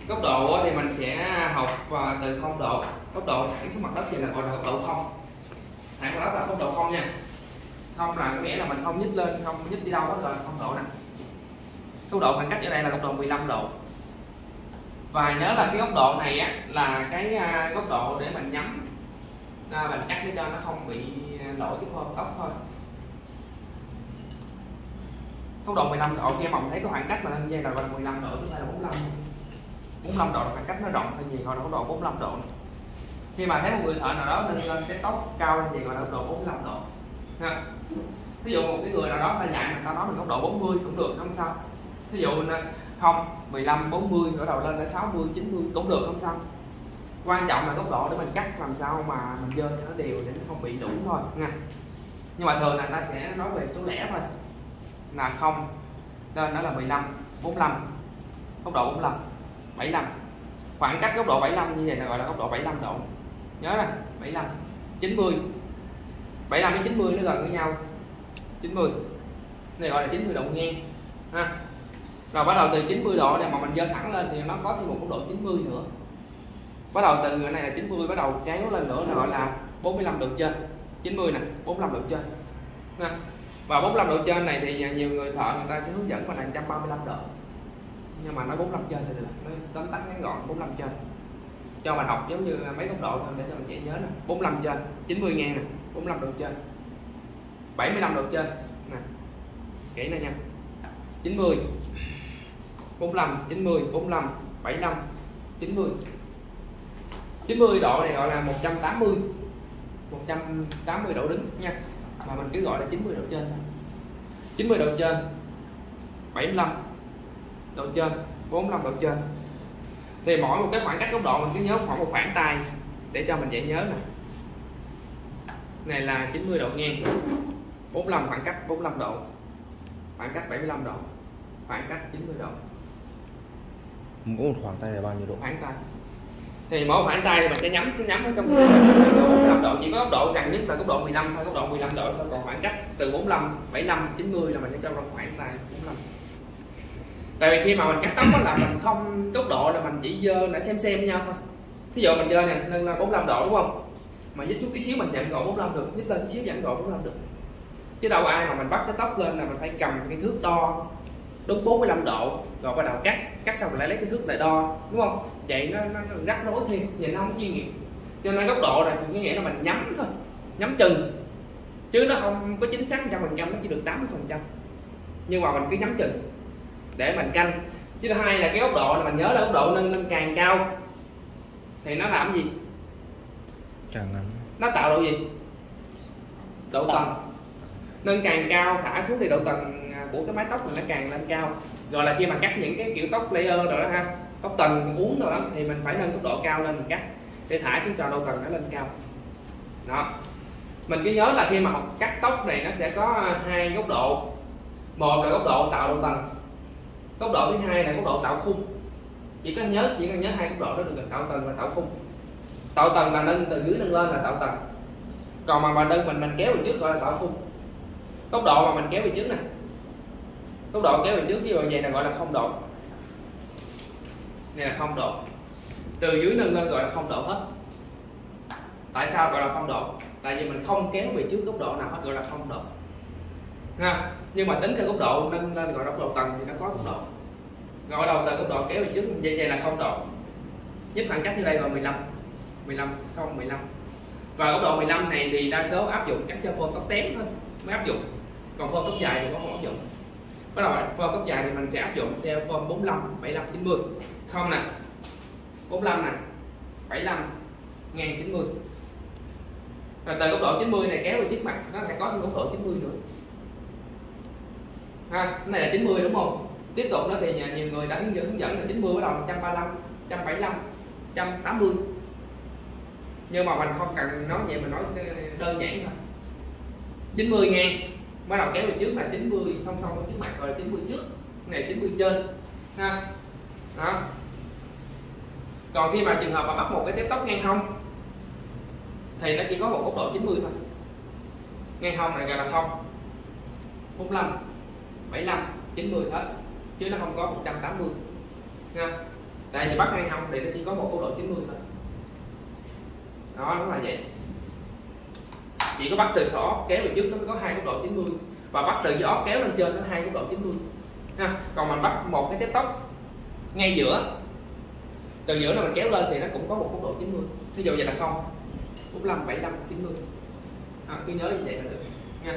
Góc độ thì mình sẽ học từ 0 độ. Góc độ thẳng xuống mặt đất thì là gọi là góc độ 0. Thẳng mặt đất là góc độ 0 nha. Không là có nghĩa là mình không nhích lên, không nhích đi đâu hết rồi, 0 độ nè. Góc độ khoảng cách ở đây là góc độ 15 độ. Và nhớ là cái góc độ này á là cái góc độ để mình nhắm mình cắt để cho nó không bị lỗi cái phơm tóc thôi. Góc độ 15 độ khi mà mình thấy cái khoảng cách mà lên dây là gọi là 15 độ, chứ không phải là 45 độ là khoảng cách nó rộng hơn gì, gọi là góc độ 45 độ. Khi mà thấy một người thợ nào đó nâng lên cái tóc cao lên gì gọi là góc độ 45 độ ha. Ví dụ một cái người nào đó ta dạy mình ta nói mình góc độ 40 cũng được, không sao. Ví dụ mình 0, 15, 40 ở đầu lên tới 60, 90 cũng được, không sao. Quan trọng là góc độ để mình cắt làm sao mà mình dơ cho nó đều để nó không bị đụng thôi nha. Nhưng mà thường là ta sẽ nói về số lẻ thôi, là 0 lên đó là 15, 45, góc độ 45, 75. Khoảng cách góc độ 75 như vậy là gọi là góc độ 75 độ. Nhớ nè, 75, 90. 75 đến 90 nó gần với nhau. 90. Này gọi là 90 độ ngang ha. Rồi bắt đầu từ 90 độ này mà mình dơ thẳng lên thì nó có thêm một góc độ 90 nữa. Bắt đầu từ cái này là 90, bắt đầu kéo lên nữa là gọi là 45 độ trên. 90 nè, 45 độ trên ha. Và 45 độ trên này thì nhiều người thợ người ta sẽ hướng dẫn mình là 135 độ. Nhưng mà nói 45 trên thì được, nói tóm tắt ngắn gọn 45 trên. Cho mình học giống như mấy góc độ thôi để cho mình dễ nhớ nè. 45 trên, 90 ngang nè, 45 độ trên. 75 độ trên nè. Kỹ nè nha. 90, 45, 90, 45, 75, 90. 90 độ này gọi là 180. 180 độ đứng nha. Mà mình cứ gọi là 90 độ trên thôi. 90 độ trên, 75 độ trên, 45 độ trên. Thì mỗi một cái khoảng cách góc độ mình cứ nhớ khoảng một khoảng tay để cho mình dễ nhớ nè. Này là 90 độ ngang, 45 khoảng cách 45 độ, khoảng cách 75 độ, khoảng cách 90 độ. Mỗi một khoảng tay là bao nhiêu độ? Khoảng tay. Thì mỗi khoảng tay thì mình sẽ nhắm ở trong 45 độ, chỉ có góc độ gần nhất là góc độ 15 thôi, góc độ 15 độ thôi, còn khoảng cách từ 45, 75, 90 là mình sẽ cho trong khoảng tay 45. Tại vì khi mà mình cắt tóc là mình không góc độ là mình chỉ dơ để xem nhau thôi. Ví dụ mình dơ này nâng lên 45 độ đúng không? Mà nhích xuống tí xíu mình nhận gỗ 45 được, nhích lên tí xíu nhận gỗ 45 được. Chứ đâu ai mà mình bắt cái tóc lên là mình phải cầm cái thước đo đúng 45 độ rồi bắt đầu cắt xong rồi lại lấy cái thước lại đo, đúng không? Vậy nó rắc rối thêm, nhìn nó không chuyên nghiệp. Cho nên góc độ này thì có nghĩa là mình nhắm thôi, nhắm chừng, chứ nó không có chính xác 100%, nó chỉ được 80%. Nhưng mà mình cứ nhắm chừng để mình canh. Chứ thứ hai là cái góc độ là mình nhớ là góc độ nâng lên càng cao thì nó làm gì? Càng ngắn. Nó tạo độ gì? Độ tầng. Nâng càng cao thả xuống thì độ tầng của cái mái tóc mình nó càng lên cao. Rồi là khi mà cắt những cái kiểu tóc layer rồi đó ha, tóc tầng uốn rồi đó thì mình phải nâng góc độ cao lên mình cắt để thả xuống cho độ tầng nó lên cao. Đó. Mình cứ nhớ là khi mà học cắt tóc này nó sẽ có hai góc độ. Một là góc độ tạo độ tầng. Góc độ thứ hai là góc độ tạo khung. Chỉ cần nhớ hai góc độ đó được, tạo tầng và tạo khung. Tạo tầng là nâng từ dưới nâng lên là tạo tầng. Còn mà đơn mình kéo về trước gọi là tạo khung. Góc độ mà mình kéo về trước nè. Góc độ kéo về trước như vậy là gọi là 0 độ. Này là 0 độ. Từ dưới nâng lên gọi là 0 độ hết. Tại sao gọi là 0 độ? Tại vì mình không kéo về trước góc độ nào hết gọi là 0 độ. Ha. Nhưng mà tính theo góc độ nâng lên gọi là góc độ tầng thì nó có góc độ. Gọi đầu từ góc độ kéo về trước vậy là 0 độ. Nhất khoảng cách như đây là 15. 15. Và góc độ 15 này thì đa số áp dụng cắt cho phơm tóc tém thôi mới áp dụng. Còn phơm tóc dài thì không áp dụng. Bắt đầu phơm tóc dài thì mình sẽ áp dụng theo phơm 45, 75, 90. Không nè. 45 nè. 75 ngang 90. Rồi từ góc độ 90 này kéo về trước mặt nó lại có thêm góc độ 90 nữa. Ha, cái này là 90 đúng không? Tiếp tục nó thì nhiều người đã hướng dẫn là 90 bắt đầu 135, 175, 180. Nhưng mà mình không cần nói vậy, mình nói đơn giản thôi. 90 ngang bắt đầu kéo về trước là 90 song song với trước mặt rồi là 90 trước, này 90 trên ha. Đó. Còn khi mà trường hợp mà bắt một cái tép tóc ngang hông thì nó chỉ có một góc độ 90 thôi. Ngang hông này gọi là 0, 45, 75, 90 hết, chứ nó không có 180 ha. Tại vì bắt hay không thì nó chỉ có một góc độ 90 thôi. Đó, nó là vậy. Chỉ có bắt từ sọ kéo về trước nó mới có hai góc độ 90, và bắt từ gió kéo lên trên nó hai góc độ 90 ha. Còn mình bắt một cái tép tóc ngay giữa, từ giữa này mình kéo lên thì nó cũng có một góc độ 90. Ví dụ vậy là 0, 45, 75, 90. Cứ nhớ như vậy là được nha.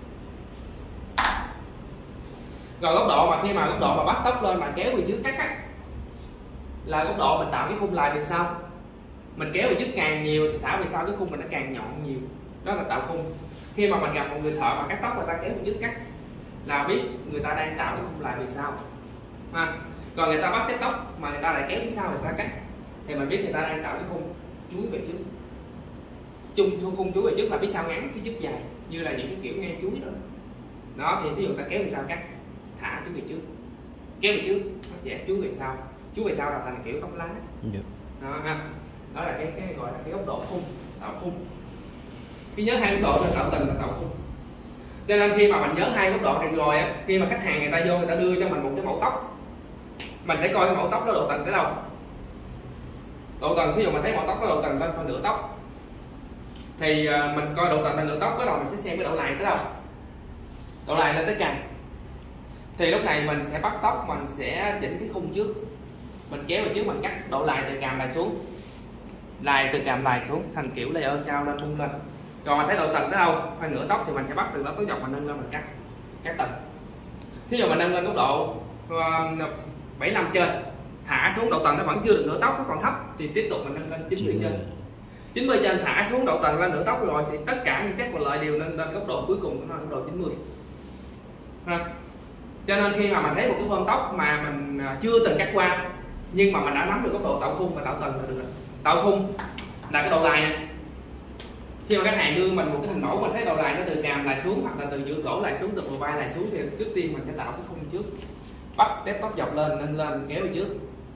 Rồi góc độ mà khi mà góc độ mà bắt tóc lên mà kéo về trước cắt á, là góc độ mình tạo cái khung lại về sau. Mình kéo về trước càng nhiều thì thả về sau cái khung mình nó càng nhọn nhiều. Đó là tạo khung. Khi mà mình gặp một người thợ mà cắt tóc người ta kéo về trước cắt là biết người ta đang tạo cái khung lại về sau ha. Còn người ta bắt cái tóc mà người ta lại kéo phía sau người ta cắt thì mình biết người ta đang tạo cái khung chuối về trước. Khung chuối về trước là phía sau ngắn, phía trước dài, như là những cái kiểu ngang chuối đó. Đó thì ví dụ ta kéo về sau cắt, thả chuối về trước, kéo về trước, nó chẻ chuối về sau. Chuối về sau là thành kiểu tóc lá. Đó ha. Đó là cái gọi là cái góc độ khung, tạo khung. Khi nhớ hai góc độ là tạo tầng là tạo khung. Cho nên khi mà mình nhớ hai góc độ này rồi á, khi mà khách hàng người ta vô người ta đưa cho mình một cái mẫu tóc, mình sẽ coi cái mẫu tóc đó độ tầng tới đâu. Độ tầng, ví dụ mình thấy mẫu tóc đó độ tầng lên phân nửa tóc thì mình coi độ tầng lên nửa tóc đó rồi mình sẽ xem cái độ lài tới đâu. Độ lài lên tới cằm. Thì lúc này mình sẽ bắt tóc, mình sẽ chỉnh cái khung trước. Mình kéo về trước mình cắt độ lài từ cằm lài xuống. Lài từ cằm lài xuống thành kiểu layer cao lên bung lên. Còn mình thấy độ tầng tới đâu, phần nửa tóc thì mình sẽ bắt từ đó tới dọc mình nâng lên mình cắt tầng. Thí dụ mình nâng lên góc độ 75 trên, thả xuống độ tầng nó vẫn chưa được nửa tóc, nó còn thấp thì tiếp tục mình nâng lên 90 trên. 90 trên thả xuống độ tầng lên nửa tóc rồi thì tất cả những các còn lại đều nâng lên góc độ cuối cùng của nó là góc độ 90 ha. Cho nên khi mà mình thấy một cái form tóc mà mình chưa từng cắt qua nhưng mà mình đã nắm được góc độ tạo khung và tạo tầng là được rồi. Tạo khung là cái độ lài này. Khi mà khách hàng đưa mình một cái hình mẫu mình thấy độ lài nó từ cằm lài xuống hoặc là từ giữa cổ lài xuống, từ bờ vai lài xuống thì trước tiên mình sẽ tạo cái khung trước, bắt tép tóc dọc lên nâng lên kéo về trước,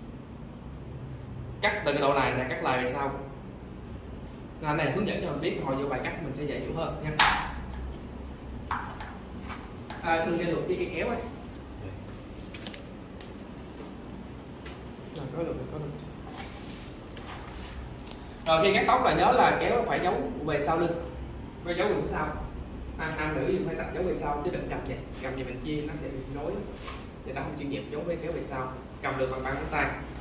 cắt từ cái độ lài là cắt lài về sau. Anh này hướng dẫn cho mình biết hồi vô bài cắt mình sẽ dễ hiểu hơn nha. Đừng cây lược với cây kéo ấy. Rồi có được. Rồi khi cắt tóc là nhớ là kéo phải giấu về sau lưng, phải giấu về sau. Nam nữ thì phải đặt giấu về sau chứ đừng cầm vậy. Cầm về bên chia nó sẽ bị rối, thì nó không chuyên nghiệp. Giấu với kéo về sau, cầm được bằng bàn ngón tay.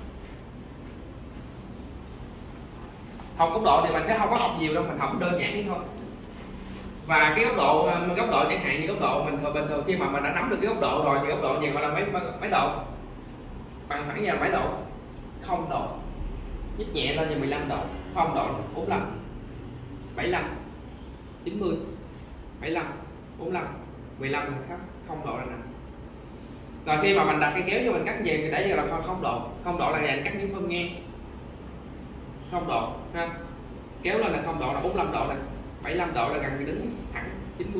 Học góc độ thì mình sẽ không có học nhiều đâu, mình học đơn giản thế thôi. Và cái góc độ chẳng hạn như góc độ mình bình thường khi mà mình đã nắm được cái góc độ rồi thì góc độ gì gọi là mấy độ? Bằng khoảng như là mấy độ? 0 độ. Nhích nhẹ lên là 15 độ, 0 độ 45, 75, 90, 75, 45, 15 là khác, 0 độ là nằm. Rồi khi mà mình đặt cái kéo cho mình cắt về thì đấy là 0 độ. 0 độ là dành cắt những phân ngang. 0 độ ha. Kéo lên là 0 độ là 45 độ này, 75 độ là gần như đứng thẳng 90.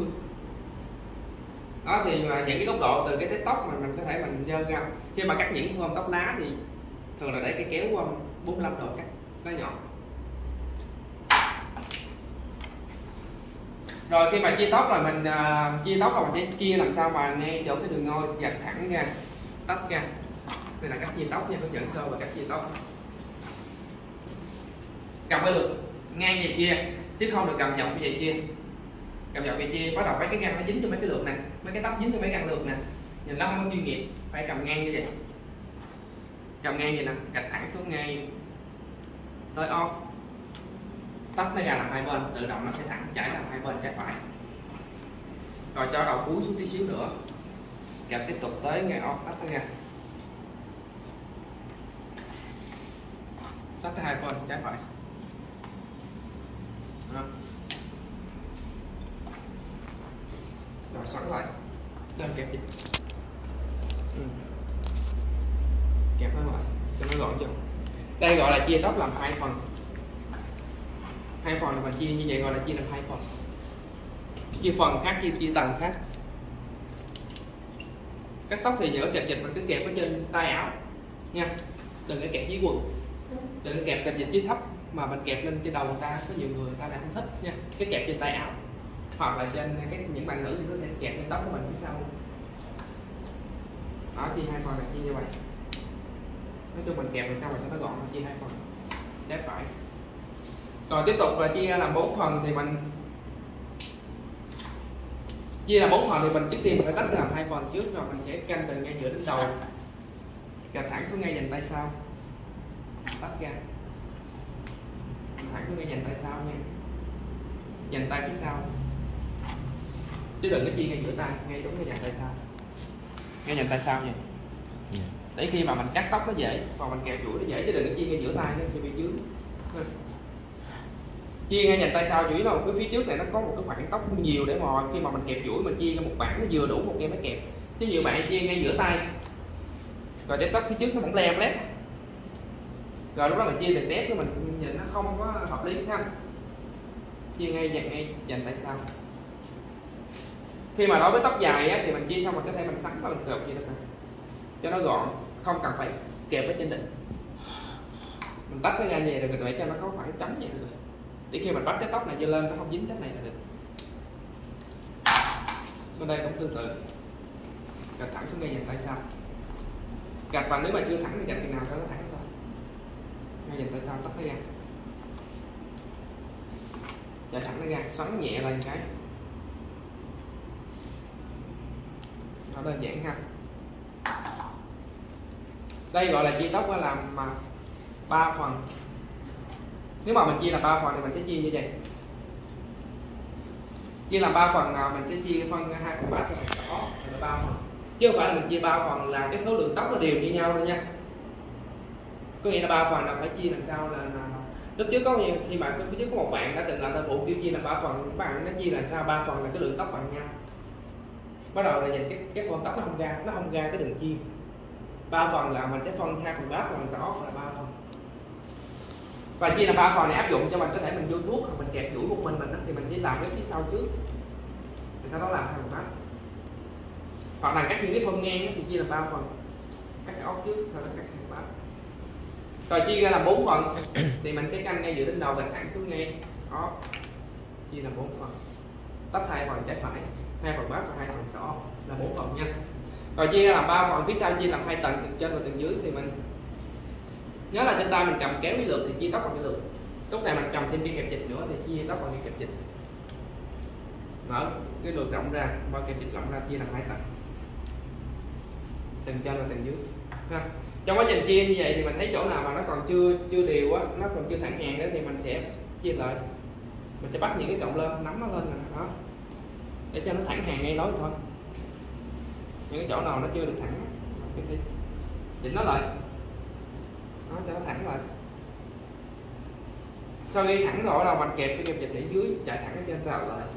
Đó thì những cái góc độ từ cái tép tóc mà mình có thể mình dơ ra. Khi mà cắt những form tóc lá thì thường là để cái kéo 45 độ cắt nó nhọn. Rồi khi mà chia tóc rồi mình chia tóc rồi mình sẽ chia làm sao mà ngay chỗ cái đường ngôi gạch thẳng ra, tách ra. Đây là cách chia tóc nha, hướng dẫn sơ và cách chia tóc. Cầm phải được ngang về chia chứ không được cầm dọc như vậy chia. Cầm dọc về chia bắt đầu mấy cái găng nó dính cho mấy cái lược này, mấy cái tóc dính cho mấy găng lược nè, nhìn nó không có chuyên nghiệp. Phải cầm ngang như vậy, cầm ngang vậy nè, gạch thẳng xuống ngay tới off, tách nó ra làm hai bên, tự động nó sẽ thẳng chảy làm hai bên trái phải. Rồi cho đầu cuối xuống tí xíu nữa, gạch tiếp tục tới ngay off, tách nó ra, tách hai bên trái phải. Đó. Rồi xoắn lại, lên kẹp gì? Kẹp nó lại cho nó gọn chưa. Đây gọi là chia tóc làm hai phần. Hai phần là mình chia như vậy gọi là chia làm hai phần. Chia phần khác, chia tầng khác. Cắt tóc thì nhớ kẹp dịch mình cứ kẹp ở trên tay áo nha, đừng có kẹp dưới quần, đừng có kẹp dịch dưới thấp mà mình kẹp lên trên đầu người ta, có nhiều người ta lại không thích nha. Cái kẹp trên tay áo hoặc là trên những bạn nữ thì có thể kẹp lên tóc của mình phía sau. Đó, chia hai phần là chia như vậy. Nói chung mình kẹp làm sao mà cho nó gọn, chia hai phần trái phải. Rồi tiếp tục là chia ra làm 4 phần thì mình chia làm 4 phần thì mình trước tiên mình phải tách ra làm 2 phần trước, rồi mình sẽ canh từ ngay giữa đến đầu, gạch thẳng xuống ngay dành tay sau, tách ra thẳng xuống ngay dành tay sau nha, dành tay phía sau, chứ đừng có chia ngay giữa tay, ngay đúng ngay dành tay sau, ngay dành tay sau nha. Để khi mà mình cắt tóc nó dễ, và mình kẹp chuỗi nó dễ, chứ đừng có chia ngay giữa tay nó sẽ bị dướng. Chia ngay dành tay sau chủ yếu là cái phía trước này nó có một cái khoảng tóc nhiều để mà khi mà mình kẹp chuỗi mình chia ra một bản nó vừa đủ một cây máy kẹp. Chứ nhiều bạn chia ngay giữa tay rồi cái tóc phía trước nó bỗng lem lép, rồi lúc đó mình chia từ tép của mình nhìn nó không có hợp lý ha. Chia ngay dành tay sau. Khi mà đối với tóc dài á, thì mình chia xong mình có thể mình sắn và mình cợp vậy được cho nó gọn, không cần phải kẹp ở trên đỉnh. Mình tách nó ra như vậy được rồi, để cho nó có khoảng trống vậy được rồi. Để khi mình bắt cái tóc này dơ lên nó không dính cái này là được. Bên đây cũng tương tự, gạch thẳng xuống ngay dành tay sau. Gạch và nếu mà chưa thẳng thì gạch thì nào cho nó thẳng thôi. Ngay dành tay sau tách nó ra, chạy thẳng nó ra, xoắn nhẹ lên cái. Nó đơn giản ha. Đây gọi là chia tóc làm 3 phần. Nếu mà mình chia làm 3 phần thì mình sẽ chia như vậy. Chia làm 3 phần nào mình sẽ chia phân 2 phần 3 cho phần rõ là 3 phần. Chứ không phải là mình chia 3 phần là cái số lượng tóc nó đều như nhau đâu nha. Có nghĩa là 3 phần là phải chia làm sao là lúc trước có khi mà lúc trước có một bạn đã từng làm thợ phụ kêu chia làm 3 phần, các bạn nó chia làm sao 3 phần là cái lượng tóc bằng nhau. Bắt đầu là nhìn cái con tóc nó không ra cái đường chia. 3 phần là mình sẽ phân 2 phần 3 và phần 6 là 3 phần. Và chia làm 3 phần này áp dụng cho mình có thể mình vô thuốc hoặc mình kẹp chuỗi một mình thì mình sẽ làm cái phía sau trước, rồi sau đó làm 2 phần 3. Hoặc là cắt những cái phân ngang thì chia làm 3 phần, cắt cái ốc trước sau đó cắt 2 phần 3. Rồi chia ra làm 4 phần thì mình sẽ canh ngay giữa đến đầu gạch thẳng xuống ngay ốc, chia làm 4 phần, tách 2 phần trái phải, 2 phần 3 và 2 phần sọ là 4 phần nha. Rồi chia ra làm 3 phần, phía sau chia làm 2 tầng, tầng trên và tầng dưới thì mình nhớ là trên tay mình cầm kéo với lượt thì chia tóc bằng cái lượt. Lúc này mình cầm thêm cái kẹp chịch nữa thì chia tóc bằng cái kẹp chịch. Mở cái lượt rộng ra, bao kẹp chịch rộng ra chia làm 2 tầng, tầng trên và tầng dưới. Ha. Trong quá trình chia như vậy thì mình thấy chỗ nào mà nó còn chưa đều á, nó còn chưa thẳng hàng đó thì mình sẽ chia lại. Mình sẽ bắt những cái cọng lên, nắm nó lên nè, đó, để cho nó thẳng hàng ngay đó thôi. Những cái chỗ nào nó chưa được thẳng thì chỉnh nó lại, đó, cho nó thẳng lại. Sau khi thẳng rồi là mình kẹp cái kẹp chịch để dưới, chạy thẳng ở trên rào lại,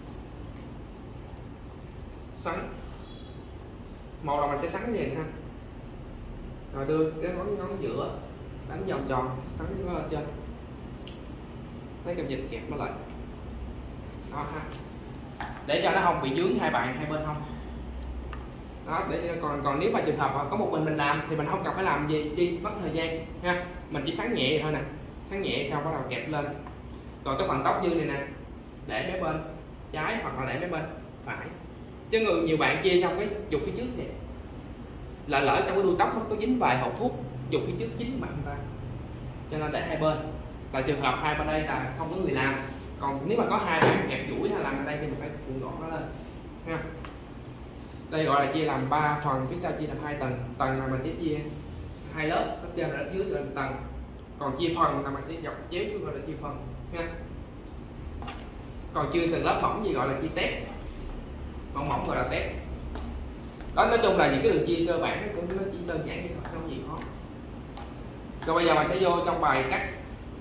xoắn. Một là mình sẽ xoắn như vậy ha, rồi đưa cái ngón giữa đánh vòng tròn, xoắn nó lên trên, lấy kẹp chịch kẹp nó lại, đó ha, để cho nó không bị dướng hai bên không. Đó, để còn nếu mà trường hợp có một mình làm thì mình không cần phải làm gì chi mất thời gian ha, mình chỉ xoắn nhẹ vậy thôi nè, xoắn nhẹ xong bắt đầu kẹp lên. Rồi cái phần tóc dư này nè để mấy bên trái hoặc là để mấy bên phải, chứ nhiều bạn chia xong cái dục phía trước vậy là lỡ trong cái đuôi tóc nó có dính vài hộp thuốc, dục phía trước dính mặt người ta, cho nên để hai bên. Và trường hợp hai bên đây là không có người làm, còn nếu mà có hai bạn kẹp chuỗi hay làm ở đây thì mình phải cuộn gọn nó lên ha. Đây gọi là chia làm 3 phần, phía sau chia làm 2 tầng. Tầng là mình sẽ chia 2 lớp, lớp trên và lớp dưới là tầng. Còn chia phần là mình sẽ dọc chéo xuống gọi là chia phần ha. Còn chưa từng lớp mỏng gì gọi là chia tép, mỏng gọi là tép. Đó, nói chung là những cái đường chia cơ bản nó chỉ đơn giản như thôi, không gì khó. Rồi bây giờ mình sẽ vô trong bài cắt.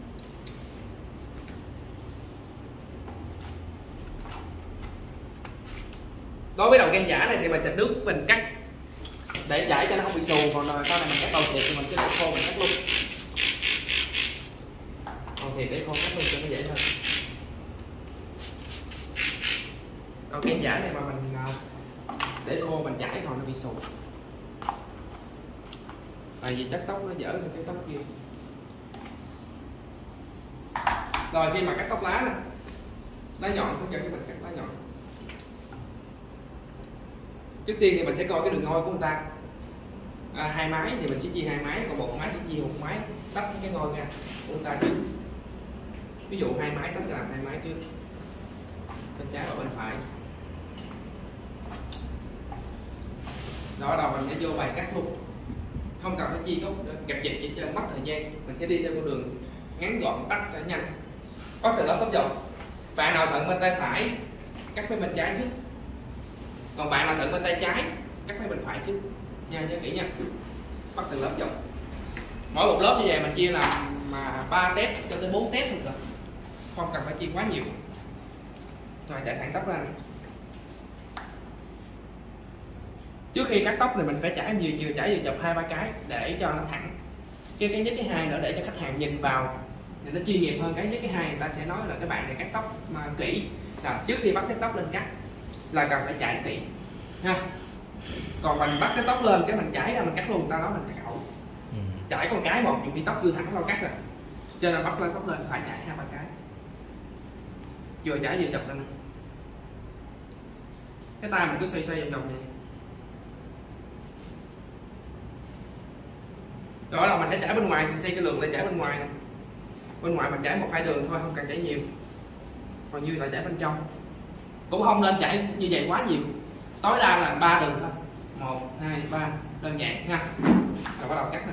Đối với đầu kem giả này thì mình xịt nước mình cắt để chảy cho nó không bị xù, còn sau này mình cắt đầu thịt thì mình cứ để khô mình cắt luôn. Đầu thịt để khô cắt luôn cho nó dễ hơn. Đầu kem giả này mà mình để khô mình chảy còn nó bị xù, tại vì chất tóc nó dở hơn cái tóc kia. Rồi khi mà cắt tóc lá nè, lá nhọn cũng cho cái mình cắt lá nhọn. Trước tiên thì mình sẽ coi cái đường ngôi của người ta. 2 máy thì mình sẽ chia 2 máy, còn 1 máy thì chia 1 máy, tách cái ngôi ra của chúng ta trước. Ví dụ 2 máy tách ra làm 2 máy trước, bên trái và bên phải. Đó, đầu mình sẽ vô bài cắt luôn, không cần phải chia gốc gạch dịch chỉ cho mất thời gian, mình sẽ đi theo con đường ngắn gọn tách cho nhanh. Bắt từ đó tóc dòng. Bạn nào thuận bên tay phải cắt với bên trái trước, còn bạn nào thuận bên tay trái cắt với bên phải trước nha, nhớ kỹ nha. Bắt từ lớp dòng. Mỗi một lớp như vậy mình chia làm 3 tép cho tới 4 tép thôi, không cần phải chia quá nhiều. Rồi chạy thẳng tóc ra này. Trước khi cắt tóc thì mình phải chải vừa chải vừa chọc 2-3 cái để cho nó thẳng. Cái nhất cái hai nữa để cho khách hàng nhìn vào thì nó chuyên nghiệp hơn. Cái nhất cái hai người ta sẽ nói là các bạn này cắt tóc mà kỹ, là trước khi bắt cái tóc lên cắt là cần phải chải kỹ ha. Còn mình bắt cái tóc lên cái mình chải ra mình cắt luôn, người ta nói mình cắt ẩu. Chải con cái một, nhiều khi tóc chưa thẳng đâu cắt rồi, cho nên bắt lên tóc lên phải chải 2-3 cái, vừa chải vừa chọc lên. Cái tay mình cứ xoay vòng vòng vậy. Rồi là mình sẽ chải bên ngoài, xây cái lượt để chải bên ngoài. Bên ngoài mình chải 1-2 đường thôi, không cần chải nhiều. Còn như là chải bên trong. Cũng không nên chải như vậy quá nhiều. Tối đa là 3 đường thôi. 1, 2, 3, đơn giản ha. Rồi bắt đầu cắt nè.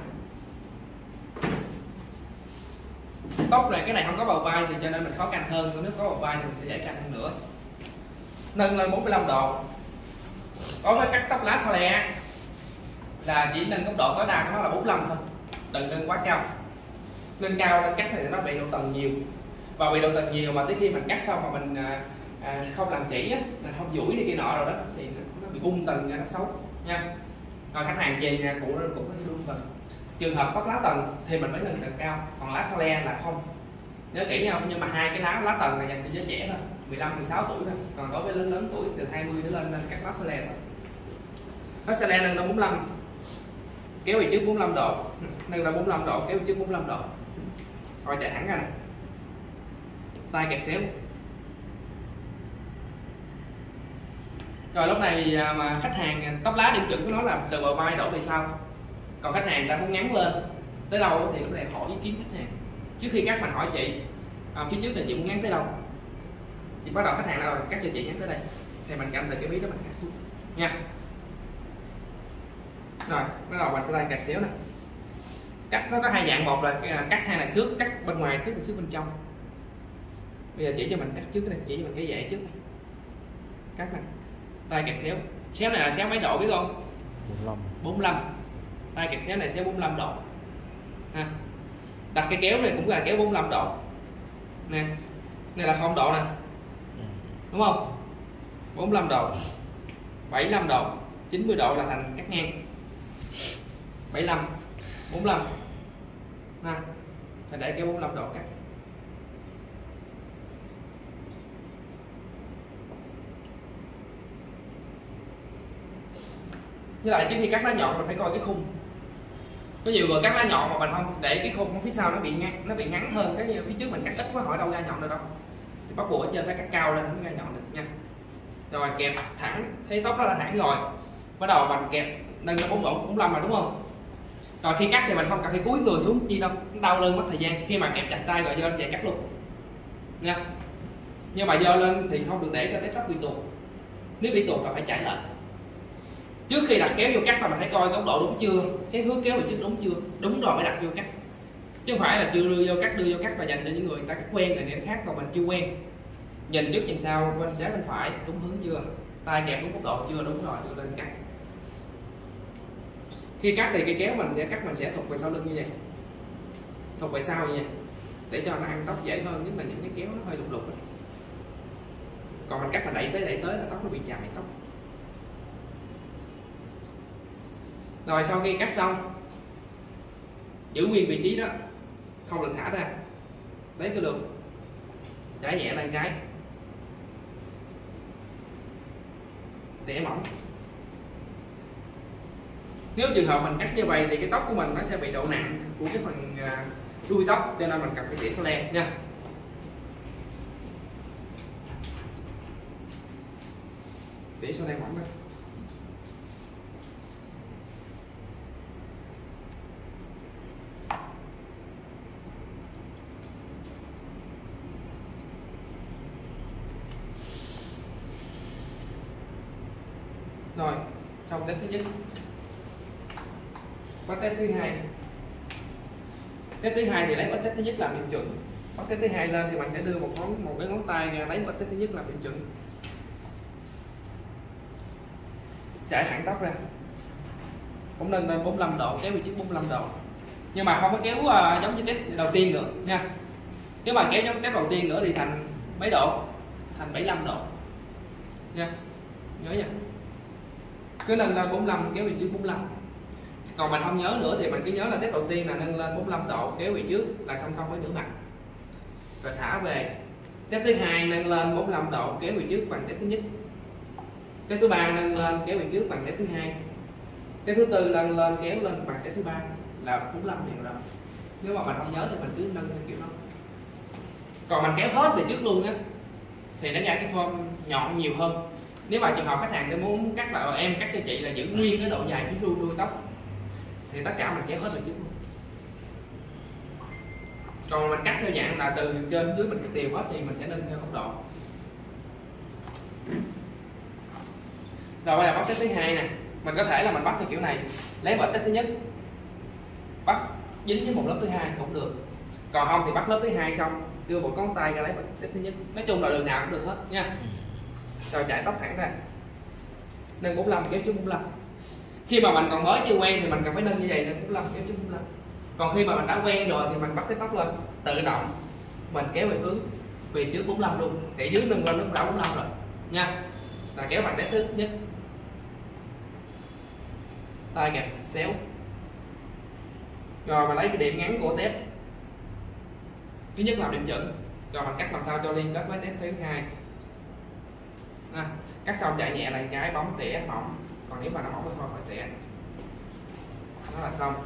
Tóc này cái này không có bầu vai thì cho nên mình khó canh hơn, nếu có bầu vai thì mình sẽ dễ canh hơn nữa. Nâng lên 45 độ. Đối với cắt tóc lá sao lẹ là chỉ nâng góc độ tối đa của nó là 45 thôi, đừng nâng quá cao. Lên cao lên cắt thì nó bị độ tầng nhiều, và bị độ tầng nhiều mà tới khi mình cắt xong mà mình không làm kỹ á, mình không duỗi đi kia nọ rồi đó thì nó bị bung tầng ra, nó xấu nha. Rồi khách hàng về nhà cụ nó cũng có luôn tầng. Trường hợp tóc lá tầng thì mình mới nâng tầng cao, còn lá sao le là không. Nhớ kỹ nhau, nhưng mà hai cái lá tầng này dành cho giới trẻ thôi, 15-16 tuổi thôi. Còn đối với lớn tuổi từ 20 trở lên nên cắt lá sao le thôi. Lá sao le nâng lên 45, kéo về trước 45 độ, nâng lên 45 độ, kéo về trước 45 độ. Rồi chạy thẳng ra nè, tay kẹp xéo. Rồi lúc này mà khách hàng tóc lá điểm chuẩn của nó là từ bờ vai đổ về sau. Còn khách hàng ta muốn ngắn lên tới đâu thì lúc này hỏi ý kiến khách hàng. Trước khi cắt mình hỏi chị phía trước là chị muốn ngắn tới đâu, chị bắt đầu khách hàng rồi cắt cho chị ngắn tới đây thì mình cạnh từ cái bí đó mình cắt xuống nha. Rồi bắt đầu mình tay kẹp xéo nè. Cắt nó có hai dạng, một là cắt, hai là xước, cắt bên ngoài xước và xước bên trong. Bây giờ chỉ cho mình cắt trước cái này, chỉ cho mình cái dễ trước này. Cắt nè, tay kẹp xéo. Xéo này là xéo mấy độ biết không? 45. Tay kẹp xéo này xéo 45 độ ha. Đặt cái kéo này cũng là kéo 45 độ nè, này là 0 độ nè, đúng không? 45 độ, 75 độ, 90 độ là thành cắt ngang. 75, 45 ha, phải để kéo 45 độ cắt. Với lại trước khi cắt lá nhọn mình phải coi cái khung. Có nhiều người cắt lá nhọn mà mình không để cái khung ở phía sau nó bị ngắn hơn cái phía trước mình cắt ít quá, hỏi đâu ra nhọn được đâu. Thì bắt buộc ở trên phải cắt cao lên mới ra nhọn được nha. Rồi kẹp thẳng, thấy tóc nó đã thẳng rồi, bắt đầu mình kẹp nâng lên 4 độ 45 mà đúng không? Rồi khi cắt thì mình không cần phải cúi người xuống chi đâu, nó đau lưng mất thời gian. Khi mà kẹp chặt tay rồi vô vậy cắt luôn nha. Nhưng mà vô lên thì không được để cho tép tóc bị tuột. Nếu bị tuột là phải chải lại. Trước khi đặt kéo vô cắt là mình phải coi góc độ đúng chưa, cái hướng kéo về trước đúng chưa, đúng rồi mới đặt vô cắt, chứ không phải là chưa đưa vô cắt là dành cho những người ta cắt quen này khác, còn mình chưa quen. Nhìn trước nhìn sau, bên trái bên phải đúng hướng chưa, tay kẹp đúng góc độ chưa, đúng rồi đưa lên cắt. Khi cắt thì cái kéo mình sẽ thụt về sau lưng như vậy, thụt về sau như vậy để cho nó ăn tóc dễ hơn, nhất là những cái kéo nó hơi lục lục đó. Còn mình cắt mà đẩy tới là tóc nó bị chạm tóc. Rồi sau khi cắt xong, giữ nguyên vị trí đó, không được thả ra, lấy cái lượt chải nhẹ lên cái tỉa mỏng. Nếu trường hợp mình cắt như vậy thì cái tóc của mình nó sẽ bị độ nặng của cái phần đuôi tóc, cho nên mình cần phải tỉa xô len nha. Tỉa xô len mỏng đó. test thứ nhất, bắt test thứ hai. Test thứ hai thì lấy test thứ nhất làm điểm chuẩn. Bắt test thứ hai lên thì mình sẽ đưa một cái ngón tay ra lấy test thứ nhất làm điểm chuẩn. Trải thẳng tóc ra, cũng lên 45 độ, kéo về trước 45 độ. Nhưng mà không có kéo giống như test đầu tiên nữa nha. Nếu mà kéo giống test đầu tiên nữa thì thành mấy độ? Thành 75 độ nha, nhớ nha. Cứ nâng lên 45 kéo về trước 45. Còn mình không nhớ nữa thì mình cứ nhớ là test đầu tiên là nâng lên 45 độ kéo về trước là song song với nửa mặt, rồi thả về. Test thứ hai nâng lên 45 độ kéo về trước bằng test thứ nhất. Test thứ ba nâng lên kéo về trước bằng test thứ hai. Test thứ tư nâng lên kéo lên bằng test thứ ba là 45 liền rồi. Nếu mà mình không nhớ thì mình cứ nâng lên kiểu đó. Còn mình kéo hết về trước luôn á thì nó ra cái form nhọn nhiều hơn. Nếu mà trường hợp khách hàng muốn cắt lại em cắt cho chị là giữ nguyên cái độ dài phía đuôi tóc thì tất cả mình kéo hết về trước luôn. Còn mình cắt theo dạng là từ trên dưới mình cắt đều hết thì mình sẽ nâng theo góc độ. Rồi bây giờ bắt test thứ hai nè, mình có thể là mình bắt theo kiểu này, lấy bật test thứ nhất bắt dính với một lớp thứ hai cũng được, còn không thì bắt lớp thứ hai xong đưa một ngón tay ra lấy bật test thứ nhất. Nói chung là đường nào cũng được hết nha. Rồi chải tóc thẳng ra, nâng 45 kéo trước 45. Khi mà mình còn mới chưa quen thì mình cần phải nâng như vậy, nâng 45 kéo trước 45. Còn khi mà mình đã quen rồi thì mình bắt cái tóc lên tự động mình kéo về hướng về trước 45 luôn, thì dưới nâng lên lúc đã 45 rồi nha. Là kéo bằng test thứ nhất, tay kẹp xéo, rồi mình lấy cái điểm ngắn của test thứ nhất làm điểm chuẩn, rồi mình cắt làm sao cho liên kết với test thứ hai. Cắt xong chạy nhẹ lại cái bóng tỉa mỏng, còn nếu mà nó mỏng thì thôi phải tỉa. Đó là xong.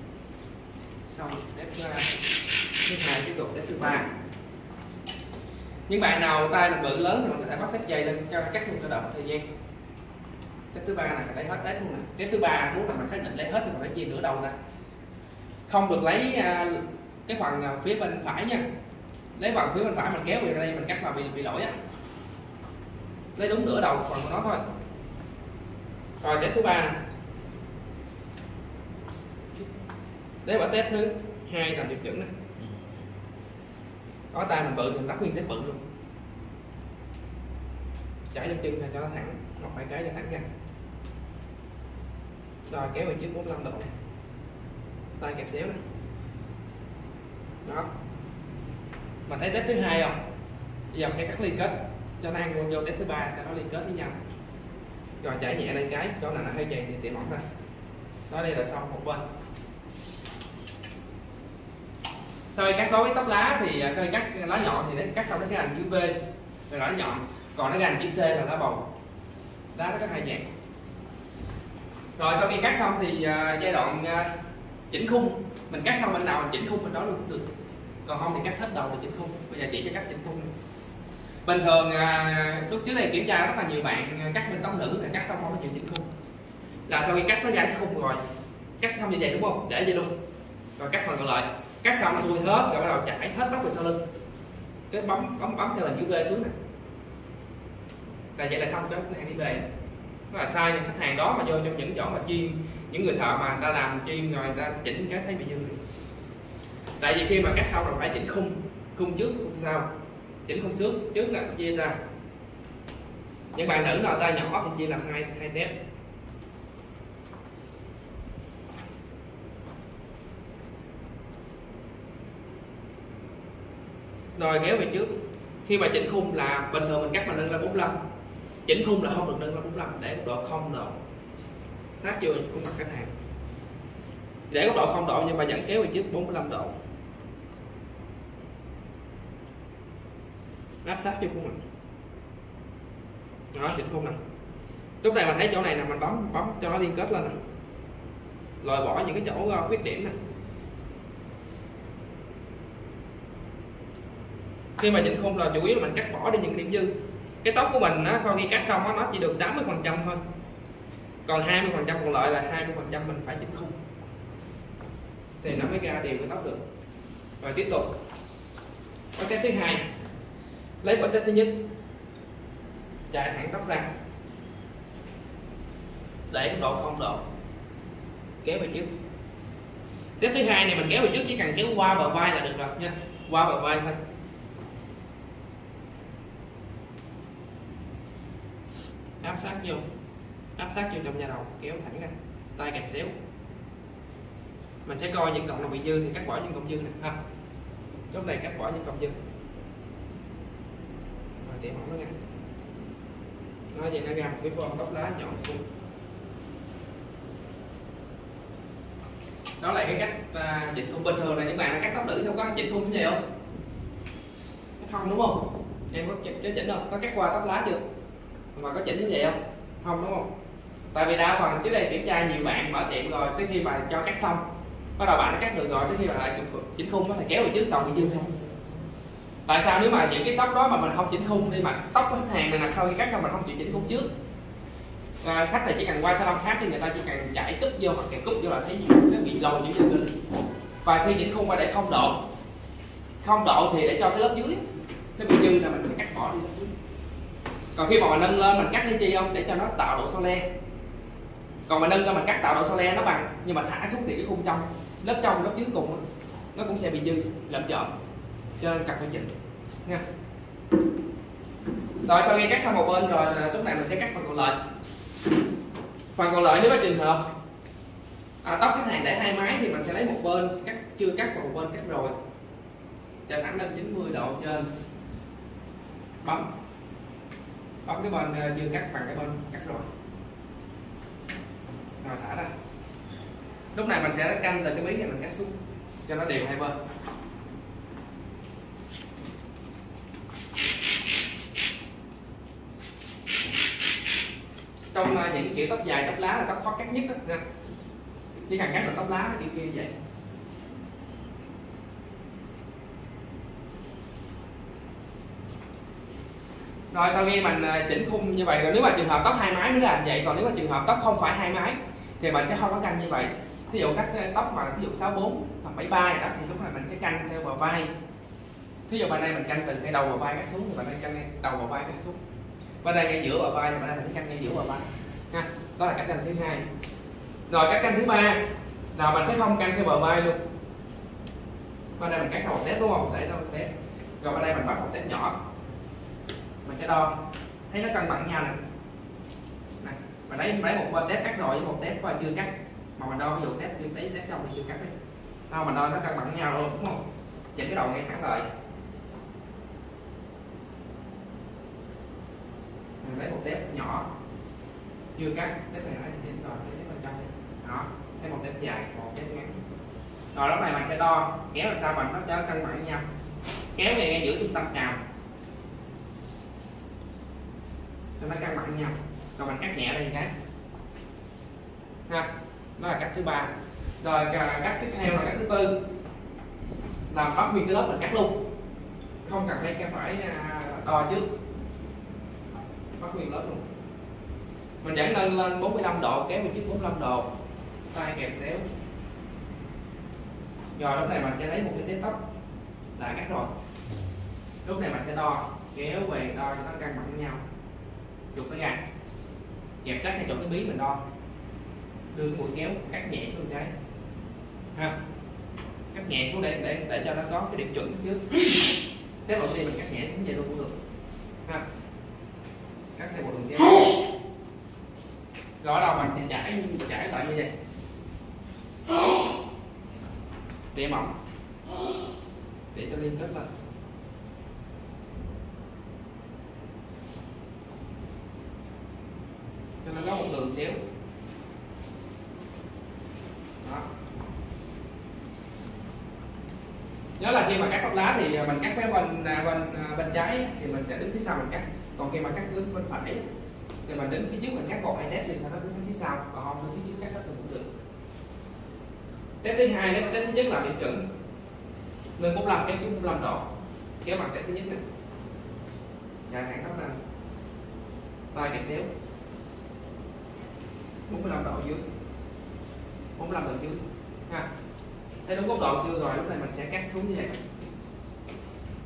Test thứ hai, tiếp tục test thứ ba. Những bạn nào tay mình bự lớn thì mình có thể bắt test dày lên cho cắt luôn cho đỡ thời gian. Test thứ ba này phải lấy hết test luôn nè. Test thứ ba muốn là mình xác định lấy hết thì mình phải chia nửa đầu ra, không được lấy cái phần phía bên phải nha. Lấy phần phía bên phải mình kéo về đây mình cắt vào bị lỗi á, lấy đúng nửa đầu phần của nó thôi. Rồi test thứ ba nè, lấy quả test thứ hai làm điểm chuẩn nè. Có tay mình bự thì mình lắp nguyên test bự luôn, chảy trong chân này cho nó thẳng, một phải cái cho thẳng ra. Rồi kéo về trước 45 độ, tay kẹp xéo nè. Đó, mà thấy test thứ hai không? Bây giờ phải cắt liên kết cho nó ăn vô test thứ ba cho nó liên kết với nhau. Rồi chảy nhẹ lên cái chỗ này là hơi dày thì tỉa mỏng ra. Đó, đây là xong một bên. Sau khi cắt đối với tóc lá thì sau khi cắt lá nhọn thì cắt xong nó cái hành chữ V là lá nhọn, còn nó cái hành chữ C là lá bầu. Lá nó có hai dạng. Rồi sau khi cắt xong thì giai đoạn chỉnh khung, mình cắt xong bên nào mình chỉnh khung bên đó luôn cũng được, còn không thì cắt hết đầu để chỉnh khung. Bây giờ chỉ cho cắt chỉnh khung này. Bình thường lúc trước này kiểm tra rất là nhiều bạn cắt bên tóc nữ là cắt xong không có chịu chỉnh khung, là sau khi cắt nó ra cái khung rồi, cắt xong như vậy đúng không, để vậy luôn, rồi cắt phần còn lại, cắt xong xuôi hết rồi bắt đầu chải hết bắt về sau lưng, cái bấm theo hình chữ V xuống này, là vậy là xong cho khách hàng đi về. Nó là sai, khách hàng đó mà vô trong những chỗ mà chuyên, những người thợ mà người ta làm chuyên rồi người ta chỉnh cái thấy bị dư. Tại vì khi mà cắt xong rồi phải chỉnh khung trước khung sau, chỉnh khung trước là chia ra. Những bạn nữ nào tay nhỏ thì chia làm hai test. Rồi kéo về trước. Khi mà chỉnh khung là bình thường mình cắt mà nâng lên 45, chỉnh khung là không được nâng lên 45, để góc độ 0 độ sát vô khuôn mặt khách hàng, để góc độ 0 độ nhưng mà vẫn kéo về trước 45 độ, áp sát vô khuôn mặt. Đó, chỉnh khung nè. Lúc này mình thấy chỗ này là mình bấm cho nó liên kết lên nè, loại bỏ những cái chỗ khuyết điểm nè. Khi mà chỉnh khung là chủ yếu là mình cắt bỏ đi những điểm dư. Cái tóc của mình á, sau khi cắt xong á, nó chỉ được 80% thôi, còn 20% còn lại là 20% mình phải chỉnh khung thì nó mới ra đều cái tóc được. Rồi tiếp tục có test thứ hai, lấy bật test thứ nhất, chải thẳng tóc ra, để góc độ 0 độ, kéo về trước. Step thứ hai này mình kéo về trước chỉ cần kéo qua bờ vai là được rồi nha, qua bờ vai thôi. Áp sát vô trong da đầu, kéo thẳng ra, tay kẹp xéo. Mình sẽ coi những cọng nào bị dư thì cắt bỏ những cọng dư này ha. Chỗ này cắt bỏ những cọng dư. Rồi tỉa mỏng nó ra. Nó vậy nó ra một cái form tóc lá nhọn xuống. Đó là cái cách chỉnh khung. Bình thường là những bạn cắt tóc nữ xong có chỉnh khung như vậy không? Không đúng không? Em có chỉnh không? Có cắt qua tóc lá chưa? Mà có chỉnh như vậy không? Không đúng không? Tại vì đa phần trước đây kiểm tra nhiều bạn mở tiệm rồi, tới khi mà cho cắt xong bắt đầu bạn đã cắt được rồi, tới khi mà lại chỉnh khung nó phải kéo về trước còn bị dư thôi. Tại sao nếu mà những cái tóc đó mà mình không chỉnh khung đi, mà tóc của khách hàng này là sau khi cắt xong mình không chịu chỉnh khung trước, khách này chỉ cần qua salon khác thì người ta chỉ cần chải cúp vô hoặc kẹp cúp vô là thấy nó bị lồi dữ dữ. Và khi chỉnh khung qua để 0 độ thì để cho cái lớp dưới nó bị dư là mình phải cắt bỏ đi lớp dưới. Còn khi mà mình nâng lên mình cắt đi chi không? Để cho nó tạo độ so le. Còn mình nâng lên mình cắt tạo độ so le nó bằng, nhưng mà thả xuống thì cái khung trong lớp dưới cùng nó cũng sẽ bị dư lợm chợm, cho nên cần phải chỉnh nha. Rồi sau khi cắt xong một bên rồi, lúc này mình sẽ cắt phần còn lại. Phần còn lại nếu có trường hợp tóc khách hàng để 2 mái thì mình sẽ lấy một bên cắt chưa cắt và một bên cắt rồi, cho thẳng lên 90 độ trên, bấm cái bên chưa cắt bằng cái bên cắt rồi thả ra. Lúc này mình sẽ canh từ cái mí này mình cắt xuống cho nó đều hai bên. Trong những kiểu tóc dài, tóc lá là tóc khó cắt nhất đó nha. Chỉ cần cắt được tóc lá kiểu kia vậy. Rồi sau khi mình chỉnh khung như vậy rồi, nếu mà trường hợp tóc 2 mái mới làm vậy, còn nếu mà trường hợp tóc không phải 2 mái thì mình sẽ không có canh như vậy. Ví dụ cắt tóc mà ví dụ 64 hoặc 73 đó thì lúc này mình sẽ canh theo bờ vai. Ví dụ bên đây mình canh từ cái đầu bờ vai cắt xuống thì bên đây canh đầu bờ vai cắt xuống. Bên đây ngay giữa bờ vai thì bên đây mình sẽ canh ngay giữa bờ vai. Ha, đó là cách canh thứ hai. Rồi cách canh thứ ba là mình sẽ không canh theo bờ vai luôn. Bên đây mình cắt sau một tép đúng không? Để đâu một tép. Rồi bên đây mình bắt một tép nhỏ. Mình sẽ đo, thấy nó cân bằng nhau nè. Mình lấy một bên tép cắt rồi với một tép chưa cắt, mà mình đo ví dụ tép trong thì chưa cắt đi. Đâu mình đo nó cân bằng nhau luôn đúng không? Chỉnh cái đầu ngay thẳng lại. Mình lấy một tép nhỏ chưa cắt, tép này thì chỉnh rồi, lấy tép bên trong đi. Đó, thấy một tép dài, một tép ngắn. Rồi lúc này mình sẽ đo kéo làm sao mà nó cho cân bằng nhau. Kéo về ngay giữa trung tâm càm cho nó cân bằng nhau. Rồi mình cắt nhẹ đây cái ha, đó là cách thứ ba. Rồi cách tiếp theo là cách thứ tư, là bắt nguyên cái lớp mình cắt luôn, không cần phải đo trước, bắt nguyên lớp luôn. Mình vẫn nâng lên 45 độ, kéo về trước 45 độ, tay kẹp xéo. Rồi lúc này mình sẽ lấy một cái tép tóc đã cắt rồi, lúc này mình sẽ đo, kéo về đo cho nó cân bằng nhau, chụp cái ra, kẹp chắc ngay chỗ cái bí mình đo, đưa cái mũi kéo cắt nhẹ xuống cái ha, cắt nhẹ xuống để cho nó có cái điểm chuẩn trước. Tiếp đầu tiên mình cắt nhẹ cũng vậy luôn cũng được ha, cắt theo một đường kéo. Rồi đầu mình sẽ chải lại như vậy, tỉa mỏng để cho liên kết lên. Cho nó có một đường xéo. Đó. Nhớ là khi mà cắt tóc lá thì mình cắt cái bên trái thì mình sẽ đứng phía sau mình cắt. Còn khi mà cắt đứng bên phải thì mình đứng phía trước mình cắt 1-2 tép thì sau đó đứng phía sau, còn không đứng phía trước cắt hết cũng được. Tép thứ hai, tép thứ nhất là điểm chuẩn lên 45, kéo trước 45 độ, kéo mặt tép thứ nhất này, dài thẳng tóc lên, tay kẹp xéo 45 độ dưới, 45 độ dưới ha. Thấy đúng góc độ chưa? Rồi lúc này mình sẽ cắt xuống như vậy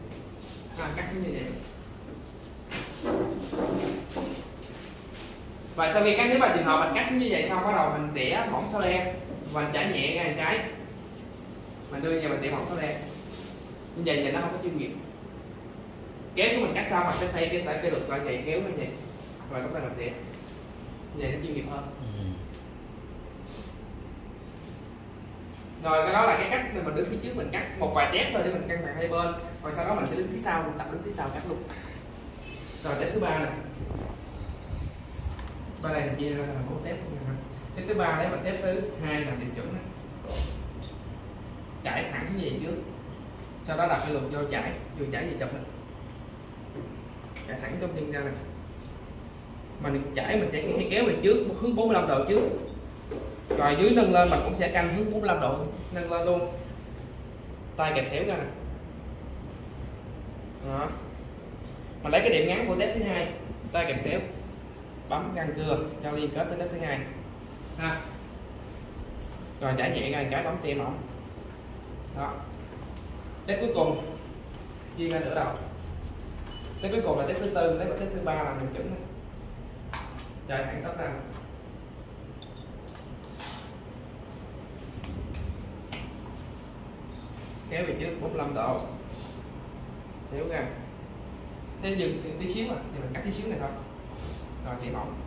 ha, cắt xuống như vậy. Và sau khi cắt, nếu mà trường hợp mình cắt xuống như vậy xong bắt đầu mình tỉa mỏng số len và mình chải nhẹ ra một cái, mình đưa vào mình tỉa mỏng số len như vậy thì nó không có chuyên nghiệp. Kéo xuống mình cắt xong mình sẽ xây cái lực lại vậy, kéo nó vậy rồi lúc này mình tỉa như vậy nó chuyên nghiệp hơn. Rồi cái đó là cái cách mình đứng phía trước mình cắt một vài tép thôi để mình cân bằng hai bên, rồi sau đó mình sẽ đứng phía sau, mình tập đứng phía sau cắt luôn. Rồi tép thứ ba này, ba này mình chia ra là một tép. Tép thứ ba đấy, và tép thứ hai là điểm chuẩn này, chải thẳng xuống về trước, sau đó đặt cái lùm vô chải vừa chụp này, chải thẳng trong chân ra này, mình chải mình sẽ kéo về trước hướng 45 độ trước, rồi dưới nâng lên mình cũng sẽ canh hướng 45 độ nâng lên luôn, tay kẹp xéo ra nè. Đó, mình lấy cái điểm ngắn của tép thứ hai, tay kẹp xéo bấm găng cưa cho liên kết với tép thứ hai ha, rồi chải nhẹ ra cái bấm tia mỏng. Đó, tép cuối cùng chia ra nửa đầu, tép cuối cùng là tép thứ tư, lấy và tép thứ ba là điểm chuẩn, chải thẳng tóc ra, kéo về trước 45 độ, xéo ra, thế dừng tí xíu thì mình cắt tí xíu này thôi, rồi tỉa mỏng.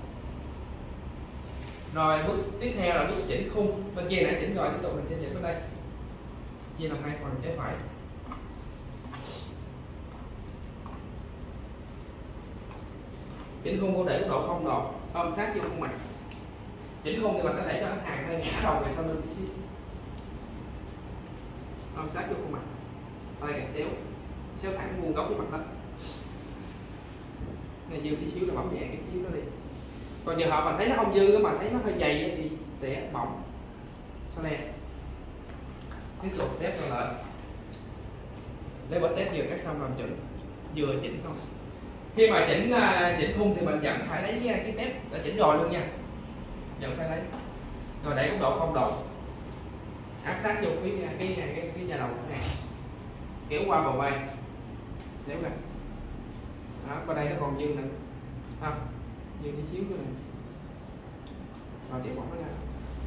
Rồi bước tiếp theo là bước chỉnh khung, bên kia nãy chỉnh rồi, tiếp tục mình sẽ chỉnh bên đây, chia làm hai phần trái phải. Chỉnh khung cô để độ 0 độ, ôm sát vô khuôn mặt. Chỉnh khung thì mình có thể cho khách hàng hơi ngã đầu về sau lưng tí xíu, ôm sát vô khuôn mặt, tay kẹp xéo, xéo thẳng vuông góc khuôn mặt đó. Này dư tí xíu là bấm nhẹ cái xíu đó đi. Còn trường hợp mà thấy nó không dư, mà thấy nó hơi dày thì tỉa mỏng số len, tiếp tục tép còn lại, lấy bớt tép vừa cắt xong làm chỉnh, vừa chỉnh không. Khi mà chỉnh khung thì mình vẫn phải lấy cái tép đã chỉnh rồi luôn nha, vẫn phải lấy rồi để góc độ 0 độ, áp sát vô cái da đầu này, kéo qua bờ vai, xéo ra. Đó, qua đây nó còn dư nữa, không dư tí xíu nữa này, rồi tỉa mỏng nó ra.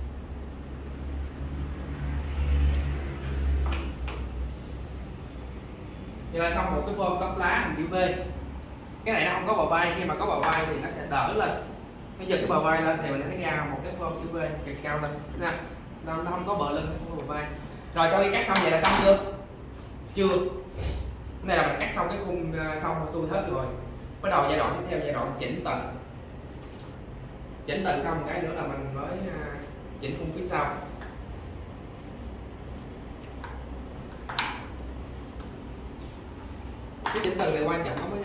Vậy là xong một cái form tóc lá hình chữ V. Cái này nó không có bờ vai, khi mà có bờ vai thì nó sẽ đỡ lên, nó giật cái bờ vai lên thì mình thấy ra một cái form chữ V cực cao lên nè, nó không có bờ lưng, không có bờ vai. Rồi sau khi cắt xong vậy là xong chưa? Chưa. Cái này là mình cắt xong cái khung xong rồi xuôi hết rồi, bắt đầu giai đoạn tiếp theo, giai đoạn chỉnh tầng. Chỉnh tầng xong cái nữa là mình mới chỉnh khung phía sau. Cái chỉnh tầng này quan trọng lắm đó nha.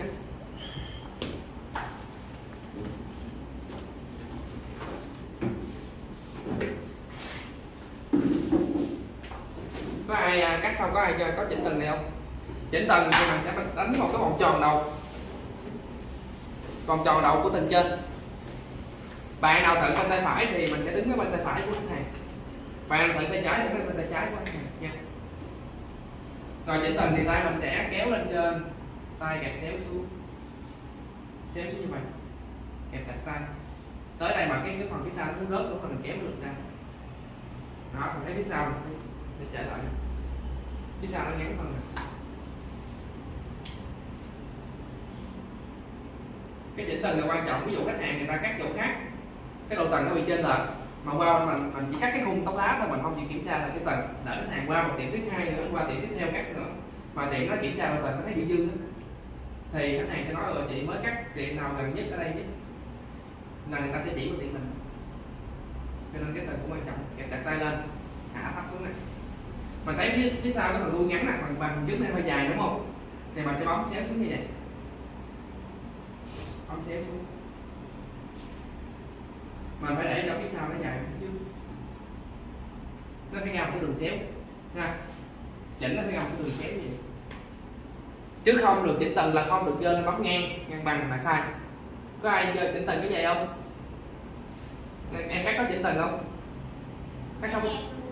Có ai cắt xong có ai có chỉnh tầng này không? Chỉnh tầng thì mình sẽ đánh một cái vòng tròn đầu, vòng tròn đầu của tầng trên. Bạn nào thuận bên tay phải thì mình sẽ đứng với bên tay phải của khách hàng, bạn nào thuận tay trái đứng với bên tay trái của khách hàng nha. Rồi chỉnh tầng thì tay mình sẽ kéo lên trên, tay kẹp xéo xuống như vậy, kẹp chặt tay tới đây mà cái phần phía sau nó muốn rớt lúc mà mình kéo được ra. Đó, mình thấy phía sau để trở lại, phía sau nó ngắn hơn này. Cái chỉnh tầng là quan trọng, ví dụ khách hàng người ta cắt chỗ khác, cái độ tầng nó bị chênh lệch mà qua mình chỉ cắt cái khung tóc lá thôi, mình không chịu kiểm tra là cái tầng, đỡ khách hàng qua một tiệm thứ hai nữa, qua tiệm tiếp theo cắt nữa mà tiệm nó kiểm tra độ tầng nó thấy bị dư thì khách hàng sẽ nói rồi chị mới cắt tiệm nào gần nhất ở đây nhất là người ta sẽ chỉ vào tiệm mình. Cho nên cái tầng cũng quan trọng, kẹp chặt tay lên, hạ thấp xuống này. Mình thấy phía sau cái phần đuôi ngắn này, bằng trước này hơi dài đúng không? Thì mình sẽ bấm xéo xuống như vậy, bấm xéo xuống. Mình phải để cho phía sau nó dài chứ, nó phải ra một cái đường xéo nha, chỉnh nó phải ra một cái đường xéo gì, chứ không được chỉnh tầng là không được dơ lên bấm ngang bằng là sai. Có ai dơ chỉnh tầng cái vậy không? Em cắt có chỉnh tầng không? Cắt không?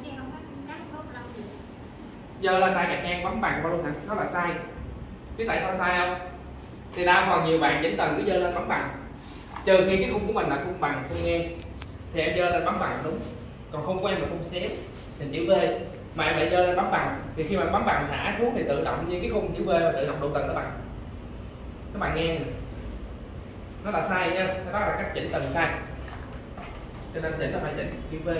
Dơ lên tay kẹp ngang bấm bằng qua luôn hả? Đó là sai. Biết tại sao sai không? Thì đa phần nhiều bạn chỉnh tầng cứ dơ lên bấm bằng, trừ khi cái khung của mình là khung bằng khung ngang thì em dơ lên bấm bằng đúng, còn khung của em là khung xéo hình chữ V mà em lại dơ lên bấm bằng thì khi mà bấm bằng thả xuống thì tự động như cái khung chữ V và tự động độ tầng nó bằng ngang này. Nó là sai nha, đó là cách chỉnh tầng sai, cho nên chỉnh là phải chỉnh chữ V.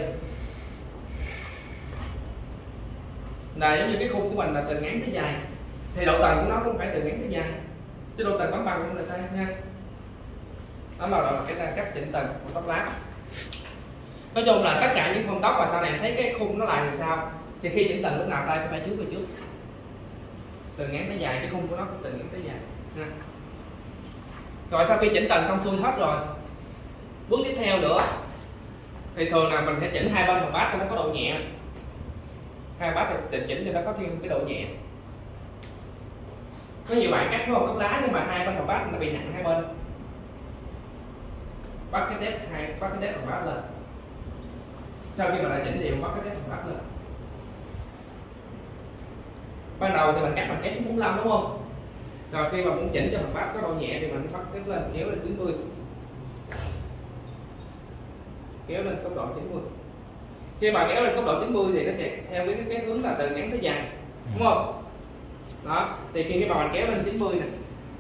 Là giống như cái khung của mình là từ ngắn tới dài thì độ tầng của nó cũng phải từ ngắn tới dài, chứ độ tầng bấm bằng cũng là sai nha. Đó là cái cách chỉnh tầng của tóc lá. Nói chung là tất cả những phong tóc và sau này thấy cái khung nó lại làm sao thì khi chỉnh tầng lúc nào tay cũng phải trước về trước, từ ngắn tới dài, cái khung của nó cũng từ ngắn tới dài nha. Rồi sau khi chỉnh tầng xong xuôi hết rồi, bước tiếp theo nữa thì thường là mình sẽ chỉnh hai bên phòng bát cho nó có độ nhẹ, hai bát thì chỉnh cho nó có thêm cái độ nhẹ. Có nhiều bạn cắt không tóc lá nhưng mà hai bên phòng bát nó bị nặng hai bên, bắt cái tép phòng bát lên. Sau khi mà đã chỉnh đều bắt cái tép phòng bát lên. Ban đầu thì mình cắt bằng kéo xuống 45 đúng không? Rồi khi mà muốn chỉnh cho phần bát có độ nhẹ thì mình bắt tép lên, kéo lên 90, kéo lên tốc độ 90. Khi mà kéo lên tốc độ 90 thì nó sẽ theo cái hướng là từ ngắn tới dài, đúng không? Đó, thì khi mà mình kéo lên 90 này,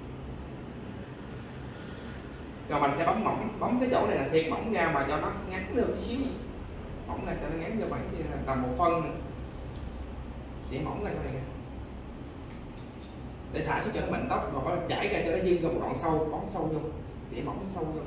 rồi mình sẽ bấm cái chỗ này là thiệt mỏng ra mà cho nó ngắn được tí xíu, mỏng ra cho nó ngắn cho khoảng tầm 1 phân này. Chỉ mỏng ra cho này nè, để thả xuống cho nó mịn tóc, rồi có chảy ra cho nó dư ra một đoạn sâu, bóng sâu vô, tỉa mỏng sâu vô.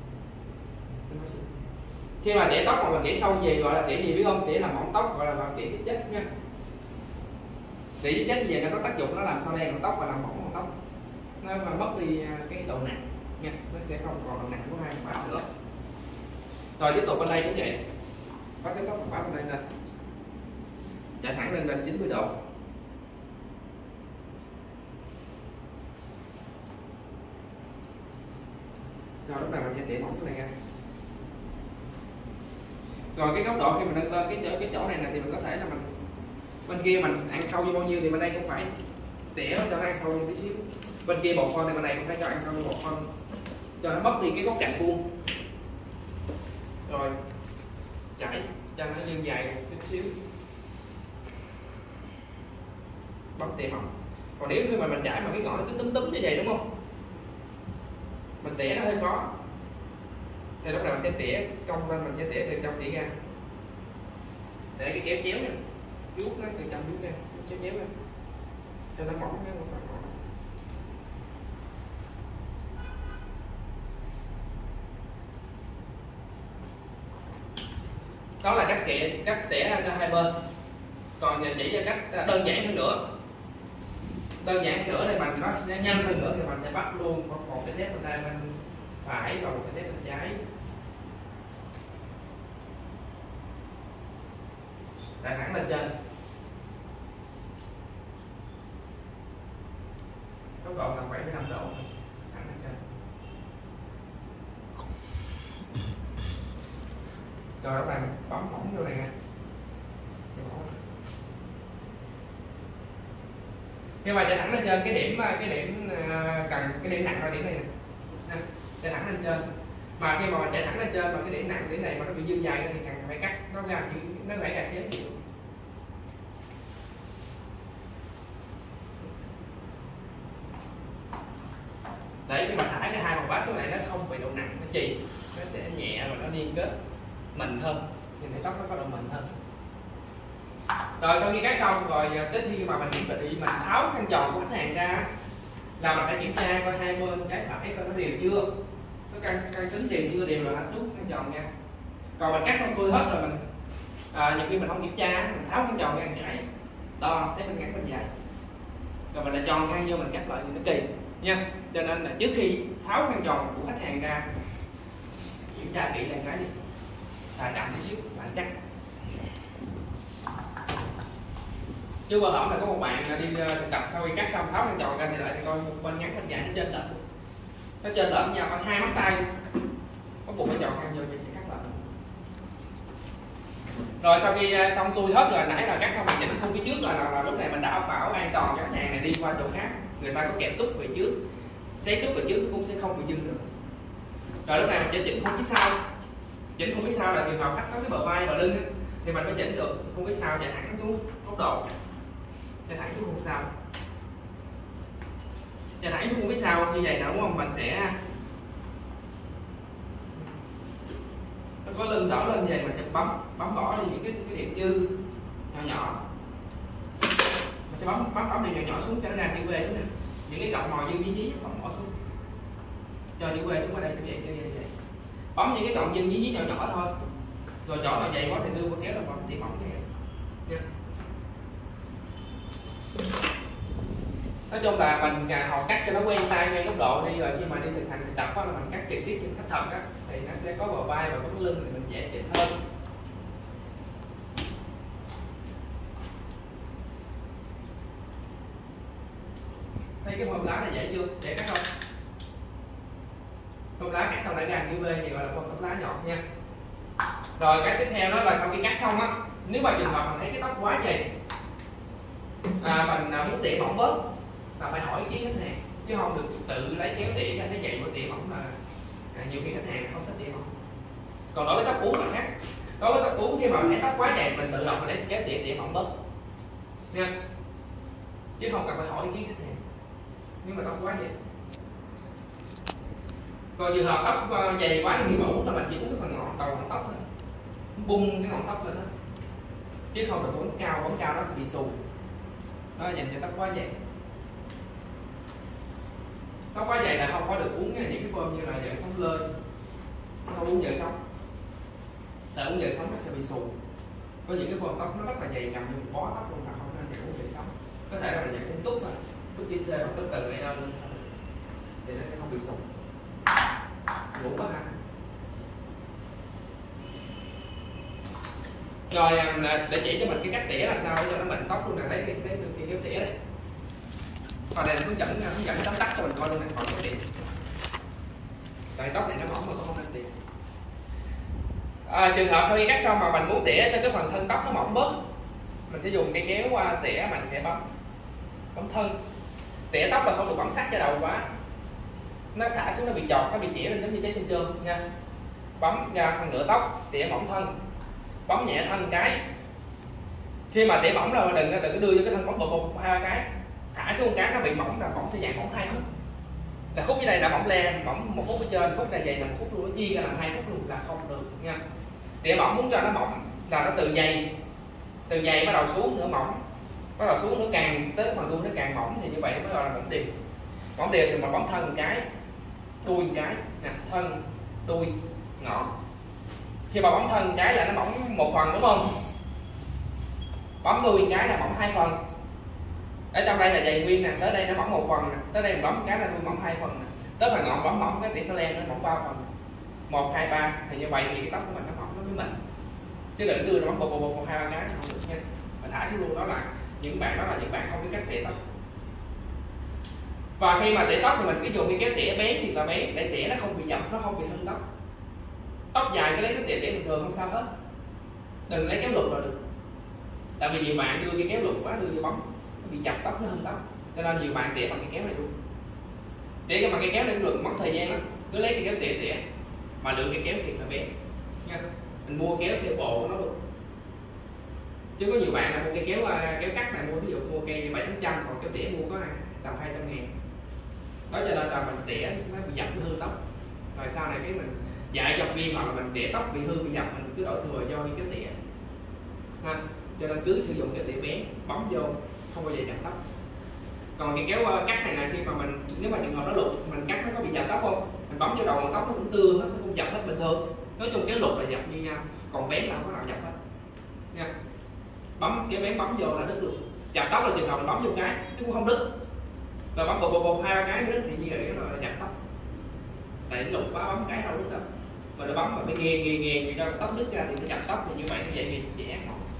Khi mà tỉa tóc mà mình tỉa sâu gì gọi là tỉa gì biết không? Tỉa làm mỏng tóc gọi là tỉa tiết chất nha. Tỉa tiết chất như vậy nó có tác dụng nó làm sao đen con tóc và làm mỏng con tóc, nó mà mất đi cái độ nặng nha, nó sẽ không còn độ nặng của hai phần bát nữa. Rồi tiếp tục bên đây cũng vậy, bắt cái tóc phần bát bên đây lên, chạy thẳng lên 90 độ. Rồi lúc này mình sẽ tỉa mỏng cái này ra. Rồi cái góc độ khi mình nâng lên cái chỗ này thì mình có thể là mình bên kia mình ăn sâu vô bao nhiêu thì bên đây cũng phải tỉa cho nó ăn sâu vô tí xíu. Bên kia 1 phân thì bên đây cũng phải cho ăn sâu vô 1 phân cho nó mất đi cái góc cạnh vuông. Rồi chảy cho nó như dài một chút xíu, bấm tỉa mỏng. Còn nếu như mà mình chảy mà cái ngọn nó cứ túm như vậy đúng không, mình tỉa nó hơi khó thì lúc nào mình sẽ tỉa cong lên, mình sẽ tỉa từ trong tỉa ra, để cái kéo chéo này vuốt nó từ trong vuốt ra, chéo ra cho nó mỏng cái một phần mỏng. Đó là cách tỉa cho hai bên. Còn chỉ cho cách đơn giản hơn nữa, thì mình nó sẽ nhanh hơn nữa thì mình sẽ bắt luôn một cái tép bên tay bên phải và một cái tép bên trái, đẩy thẳng lên trên, tốc độ tầm 75 độ, thẳng lên trên. Rồi lúc này mình bấm mỏng vô này nha. Nhưng mà chạy thẳng lên trên cái điểm cần cái điểm nặng là điểm này nè, chạy thẳng lên trên. Mà khi mà mình chạy thẳng lên trên mà cái điểm nặng điểm này mà nó bị dư dài thì cần phải cắt nó ra, nó phải ra xéo nhiều. Để khi mà thải cái hai phần bát cái này nó không bị độ nặng, nó chì, nó sẽ nhẹ và nó liên kết mịn hơn, nhìn thấy tóc nó có độ mịn hơn. Rồi sau khi cắt xong rồi tới khi mà mình kiểm định mình tháo khăn tròn của khách hàng ra là mình phải kiểm tra coi hai bên trái phải coi nó đều chưa, nó căng tính đều chưa, đều là hạnh rút khăn tròn nha. Còn mình cắt xong xuôi hết rồi mình nhiều khi mình không kiểm tra, mình tháo khăn tròn ra chảy đo thấy bên ngắn bên dài rồi mình lại tròn khăn vô mình cắt lại thì nó kỳ nha. Cho nên là trước khi tháo khăn tròn của khách hàng ra kiểm tra kỹ lại cái đi, thả chậm tí xíu bạn chắc. Chứ vừa hổm là có một bạn đi thực tập sau khi cắt xong tháo khăn tròn ra thì lại thì coi một bên ngắn bên dài nó trên lệch, nó trên lệch nhau khoảng 2 ngón tay, có buộc phải chọn khăn vô thì sẽ cắt lại. Rồi sau khi xong xuôi hết rồi, nãy là cắt xong mình chỉnh khung phía trước rồi là lúc này mình đã bảo an toàn cho khách hàng này đi qua chỗ khác, người ta có kẹp túc về trước, xé túc về trước cũng sẽ không bị dư nữa. Rồi lúc này mình sẽ chỉnh khung phía sau. Chỉnh khung phía sau là trường hợp khách có cái bờ vai và lưng á, thì mình mới chỉnh được khung phía sau chạy thẳng xuống góc độ, chạy thẳng xuống khung sau, chạy thẳng xuống khung phía sau như vậy nè, đúng không? Mình sẽ nó có lưng đỡ lên như vậy, mình sẽ bấm bỏ đi những cái điểm dư nhỏ nhỏ, mình sẽ bấm điểm nhỏ nhỏ xuống cho nó ra chữ V xuống nè, những cái cọng mồi dư dí bấm bỏ xuống cho chữ V xuống ở đây như vậy. Bấm những cái cọng dư dí nhỏ nhỏ thôi, rồi chỗ nào dày quá thì đưa qua kéo là bấm tỉa mỏng này nha. Nói chung là mình học cắt cho nó quen tay quen góc độ đi, rồi khi mà đi thực hành thực tập đó là mình cắt trực tiếp trên khách thật á, thì nó sẽ có bờ vai và có lưng thì mình dễ chỉnh hơn. Thấy cái form lá này dễ chưa? Dễ cắt không? Form lá cắt xong đã ra chữ V thì gọi là form lá nhọn nha. Rồi cái tiếp theo đó là sau khi cắt xong á, nếu mà trường hợp mình thấy cái tóc quá dày, mình muốn tỉa mỏng bớt là phải hỏi ý kiến khách hàng, chứ không được tự lấy kéo tỉa ra thấy vậy mà tỉa mỏng là nhiều khi khách hàng không thích tỉa mỏng. Còn đối với tóc uốn là khác. Đối với tóc uốn khi mà mình thấy tóc quá dày mình tự động lấy kéo tỉa mỏng bớt nha, chứ không cần phải hỏi ý kiến khách hàng nếu mà tóc quá dày. Còn trường hợp tóc dày quá thì khi mà uốn là mình chỉ uốn cái phần ngọn đầu ngọn tóc thôi, bung cái ngọn tóc lên đó, chứ không được bóng cao nó sẽ bị xù. Đó là dành cho tóc quá dày. Tóc quá dày là không có được uống những cái form như là dạng sống lơi, không uống dạng sống, tại uống dạng sống nó sẽ bị xù. Có những cái form tóc nó rất là dày cầm như một bó tóc luôn, là không nên dạng uống dạng sống. Có thể là dạng uống túc thôi, túc chỉ C hoặc túc từ này lên thì nó sẽ không bị xù. Ngủ quá ha. Rồi để chỉ cho mình cái cách tỉa làm sao để cho nó mịn tóc luôn nè, lấy cái kéo tỉa đây. Còn đây là hướng dẫn tóm tắt cho mình coi luôn nè, còn cái tỉa. Tại tóc này nó mỏng mà không nên tỉa. Trường hợp sau khi cắt xong mà mình muốn tỉa cho cái phần thân tóc nó mỏng bớt, mình sẽ dùng cái kéo tỉa, mình sẽ bấm thân. Tỉa tóc là không được bấm sát cho đầu quá, nó thả xuống nó bị chọt, nó bị chĩa lên giống như trái chôm chôm nha. Bấm ra phần nửa tóc, tỉa mỏng thân, bấm nhẹ thân cái. Khi mà tỉa mỏng rồi đừng có đưa vô cái thân bấm bột 2-3 cái, thả xuống cái nó bị mỏng là mỏng sẽ dạng mỏng 2 khúc. Là khúc dưới đây đã mỏng le, mỏng 1 khúc ở trên, khúc này dày là 1 khúc luôn, nó chia ra làm 2 khúc luôn là không được nha. Tỉa mỏng muốn cho nó mỏng là nó từ dày bắt đầu xuống nữa mỏng, bắt đầu xuống nữa càng tới phần đuôi nó càng mỏng, thì như vậy mới gọi là mỏng đều. Mỏng đều thì mình bấm thân một cái, đuôi một cái nè, thân đuôi ngọn. Khi mà bấm thân cái là nó mỏng 1 phần đúng không? Bấm đuôi cái là mỏng 2 phần. Ở trong đây là dày nguyên nè, tới đây nó mỏng 1 phần nè, tới đây mình bấm cái là đuôi mỏng 2 phần nè, tới phần ngọn bấm mỏng cái tỉa len nó mỏng 3 phần. 1, 2, 3 thì như vậy thì cái tóc của mình nó mỏng nó mới mịn. Chứ đừng đưa nó bấm bột 2-3 cái không được nha. Mình thả xuống luôn, đó là những bạn không biết cách tỉa tóc. Và khi mà tỉa tóc thì mình cứ dùng cái kéo tỉa bén thiệt là bén để tỉa nó không bị dập, nó không bị hư tóc. Tóc dài cái lấy cái tỉa bình thường không sao hết, đừng lấy kéo lục là được. Tại vì nhiều bạn đưa cái kéo lục quá, đưa vô bấm nó bị dập tóc, nó hư tóc, cho nên nhiều bạn tỉa bằng cái kéo này luôn. Tỉa bằng cái kéo này cũng được, mất thời gian lắm. Cứ lấy cái kéo tỉa mà lựa cái kéo thiệt là bén nha. Mình mua kéo theo bộ của nó luôn, chứ có nhiều bạn là mua cái kéo cắt này, mua ví dụ mua cây 700, còn kéo tỉa mua có tầm 200.000. Đó cho nên là mình tỉa nó bị dập, nó hư tóc. Rồi sau này cái mình dạy cho viên hoặc là mình tỉa tóc bị hư bị dập, mình cứ đổi thừa do cái kéo tỉa ha. Cho nên cứ sử dụng cái tỉa bén, bấm vô không bao giờ dập tóc. Còn cái kéo cắt này là khi mà mình, nếu mà trường hợp nó lục mình cắt nó có bị dập tóc không, mình bấm vô đầu tóc nó cũng tưa hết, nó cũng dập hết bình thường. Nói chung kéo lục là dập như nhau, còn bén là không có nào dập hết nha. Bấm kéo bén bấm vô là đứt luôn. Dập tóc là trường hợp mình bấm vô cái nó cũng không đứt, rồi bấm bột 2-3 cái đứt thì như vậy nó là dập tóc. Tại lục quá bấm cái đâu đứt đâu, mà nó bấm mà phải nghiền cho tóc đứt ra thì nó dập tóc, thì như vậy nó dễ bị chị ác không.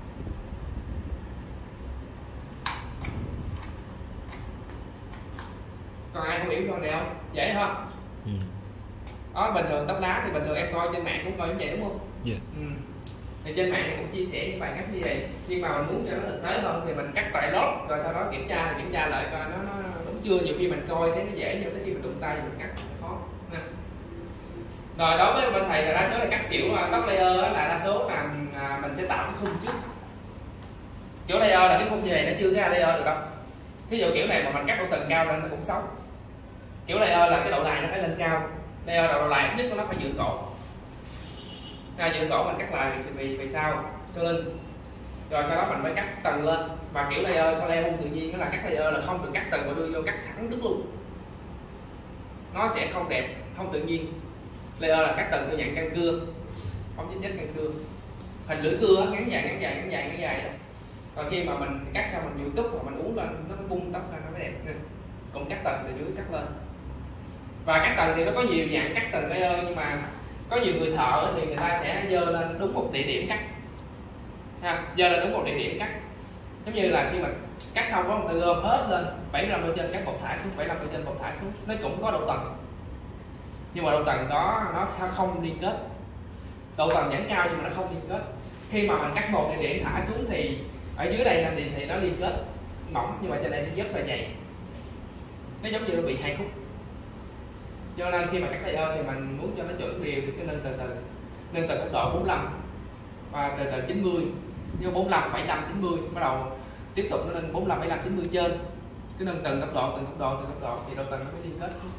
Còn ai không hiểu con này không? Dễ không? Đó, bình thường tóc lá thì bình thường em coi trên mạng cũng coi như vậy đúng không? Yeah. Thì trên mạng cũng chia sẻ những bài cắt như vậy, nhưng mà mình muốn cho nó thực tế hơn thì mình cắt tại lót, rồi sau đó kiểm tra lại coi nó đúng chưa. Nhiều khi mình coi thấy nó dễ nhưng tới khi mình đụng tay mình cắt khó nha. Rồi đối với bên thầy là đa số là cắt kiểu tóc layer là đa số là mình sẽ tạo cái khung trước. Kiểu layer là cái khung như này nó chưa ra layer được đâu. Ví dụ kiểu này mà mình cắt độ tầng cao lên nó cũng xấu. Kiểu layer là cái độ lại nó phải lên cao. Layer là độ lại nhất nó phải giữ cổ. Giữ cổ mình cắt lại vì sau lưng. Rồi sau đó mình phải cắt tầng lên. Và kiểu layer sau layer tự nhiên nó là cắt layer là không được cắt tầng và đưa vô cắt thẳng đứt luôn. Nó sẽ không đẹp, không tự nhiên. Layer là cắt tầng theo dạng căn cưa, không chính căn cưa, hình lưỡi cưa ngắn dài. Rồi khi mà mình cắt xong mình vừa cúp và mình uống lên nó mới bung tóc ra nó mới đẹp. Còn cắt tầng từ dưới cắt lên. Và cắt tầng thì nó có nhiều dạng cắt tầng layer, nhưng mà có nhiều người thợ thì người ta sẽ dơ lên đúng một địa điểm cắt. Dơ lên đúng một địa điểm cắt. Giống như là khi mà cắt xong đó người ta gom hết lên 75 độ trên cắt một thả xuống, 75 độ trên một thả xuống, nó cũng có độ tầng. Nhưng mà độ tầng đó nó không liên kết. Độ tầng vẫn cao nhưng mà nó không liên kết. Khi mà mình cắt một địa điểm thả xuống thì ở dưới đây thì nó liên kết mỏng, nhưng mà trên đây nó rất là dày. Nó giống như nó bị hai khúc. Cho nên khi mà cắt layer thì mình muốn cho nó chuẩn đều thì cứ nâng từ từ. Nâng từ góc độ 45 và từ từ 90. Như 45, 75, 90 bắt đầu tiếp tục nó nâng 45, 75, 90 trên. Cứ nâng từng góc độ thì độ tầng nó mới liên kết xuống.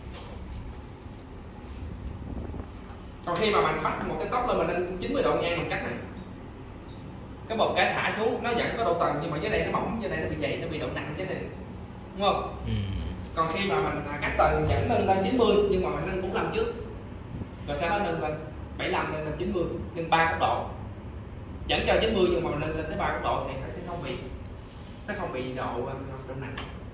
Còn khi mà mình bắt một cái tóc lên mình nâng 90 độ ngang mình cắt này, cái một cái thả xuống nó vẫn có độ tầng nhưng mà dưới đây nó mỏng, dưới đây nó bị dày, nó bị độ nặng thế này, đúng không? Còn khi mà mình cắt tầng vẫn nâng lên 90 nhưng mà mình nâng 45 trước, rồi sau đó nâng lên 75 lên 90, nâng 3 góc độ, vẫn cho 90 nhưng mà mình nâng lên tới 3 góc độ thì nó sẽ không bị độ nặng.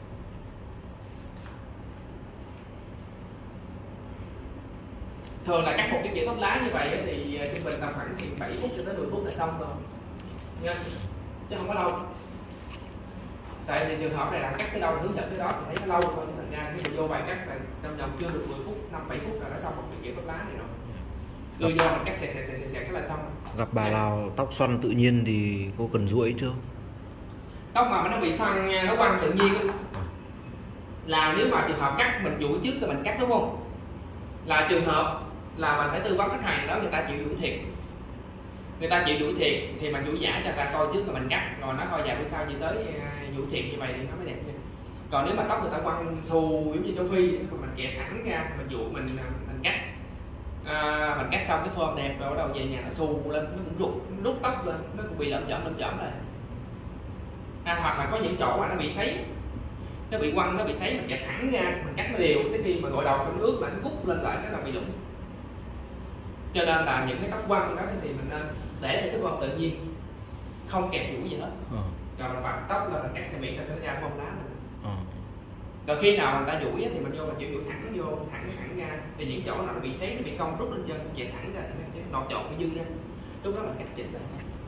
Thường là cắt một cái kiểu tóc lá như vậy thì trung bình tầm khoảng 7 phút cho tới 10 phút là xong rồi nha, chứ không có lâu. Tại vì trường hợp này là cắt tới đâu hướng dẫn tới đó thì thấy nó lâu thôi, thành ra khi mà vô bài cắt là trong vòng chưa được 10 phút, 5-7 phút là đã xong một cái kiểu tóc lá này rồi. Đưa vô mình cắt xẹt cái là xong. Gặp bà nào tóc xoăn tự nhiên thì cô cần duỗi chưa? Tóc mà nó bị xoăn nha, nó quăng tự nhiên là nếu mà trường hợp cắt mình duỗi trước rồi mình cắt, đúng không? Là trường hợp là mình phải tư vấn khách hàng đó người ta chịu duỗi thiệt. Người ta chịu duỗi thiệt thì mình duỗi giả cho người ta coi trước rồi mình cắt, rồi nó coi vài bữa sau gì tới duỗi thiệt như vậy thì nó mới đẹp nha. Còn nếu mà tóc người ta quăng xù giống như châu Phi mình kẹp thẳng ra, mình duỗi mình cắt, mình cắt xong cái form đẹp rồi bắt đầu về nhà nó xù lên, nó cũng rút tóc lên, nó cũng bị lởm chởm rồi. Hoặc là có những chỗ mà nó bị sấy, nó bị quăng, nó bị sấy, mình kẹp thẳng ra, mình cắt nó đều tới khi mà gội đầu xong ướt lại nó gút lên lại cái là bị lủng. Cho nên là những cái tóc quăng đó thì mình nên để cho cái form tự nhiên, không kẹp duỗi gì hết. Rồi mình vặn tóc lên mình cắt cho miệng sao cho nó ra form lá này. Rồi khi nào người ta duỗi thì mình vô mình chịu duỗi thẳng vô, thẳng ra, thì những chỗ nào nó bị sấy, nó bị cong rút lên trên, dẹp thẳng ra thì nó sẽ nọt trộn cái dư ra. Lúc đó mình cắt chỉnh lại.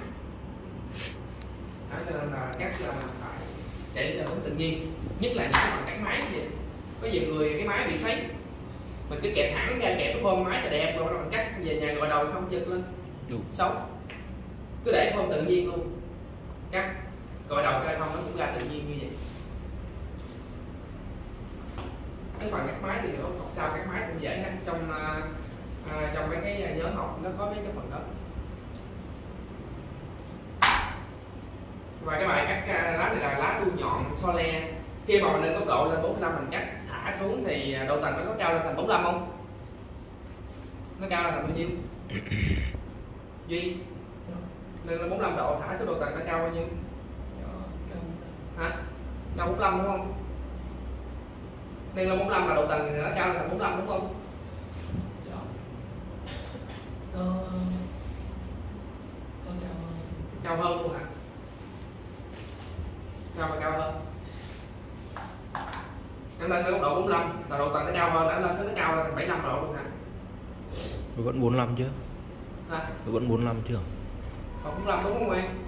Đó, cho nên là cắt là mình phải để cho nó tự nhiên, nhất là những cái bằng cắt máy như vậy. Có nhiều người cái máy bị sấy, mình cứ kẹp thẳng ra, kẹp cái form máy cho đẹp rồi mình cắt về nhà gội đầu xong giật lên xấu. Cứ để form tự nhiên luôn, cắt gội đầu sai không nó cũng ra tự nhiên như vậy. Cái phần cắt máy thì học sao cắt máy cũng dễ ha, trong mấy cái nhóm học nó có mấy cái phần đó. Và cái bài cắt lá này là lá đuôi nhọn so le. Khi mà mình nâng tốc độ lên 45 mình cắt thả xuống thì độ tầng nó có cao lên thành 45 không? Nó cao lên thành bao nhiêu? Duy nâng lên 45 độ thả xuống độ tầng nó cao bao nhiêu? Hả? Cao 45 đúng không? Nâng lên 45 là độ tầng thì nó cao lên thành 45 đúng không? Cao hơn luôn hả? Sao mà cao hơn? Em lên cái góc độ 45 là độ tầng nó cao hơn, đã lên tới nó cao lên 75 độ luôn hả? Vẫn 45 chứ? Vẫn 45 chứ? Còn 45 đúng không em?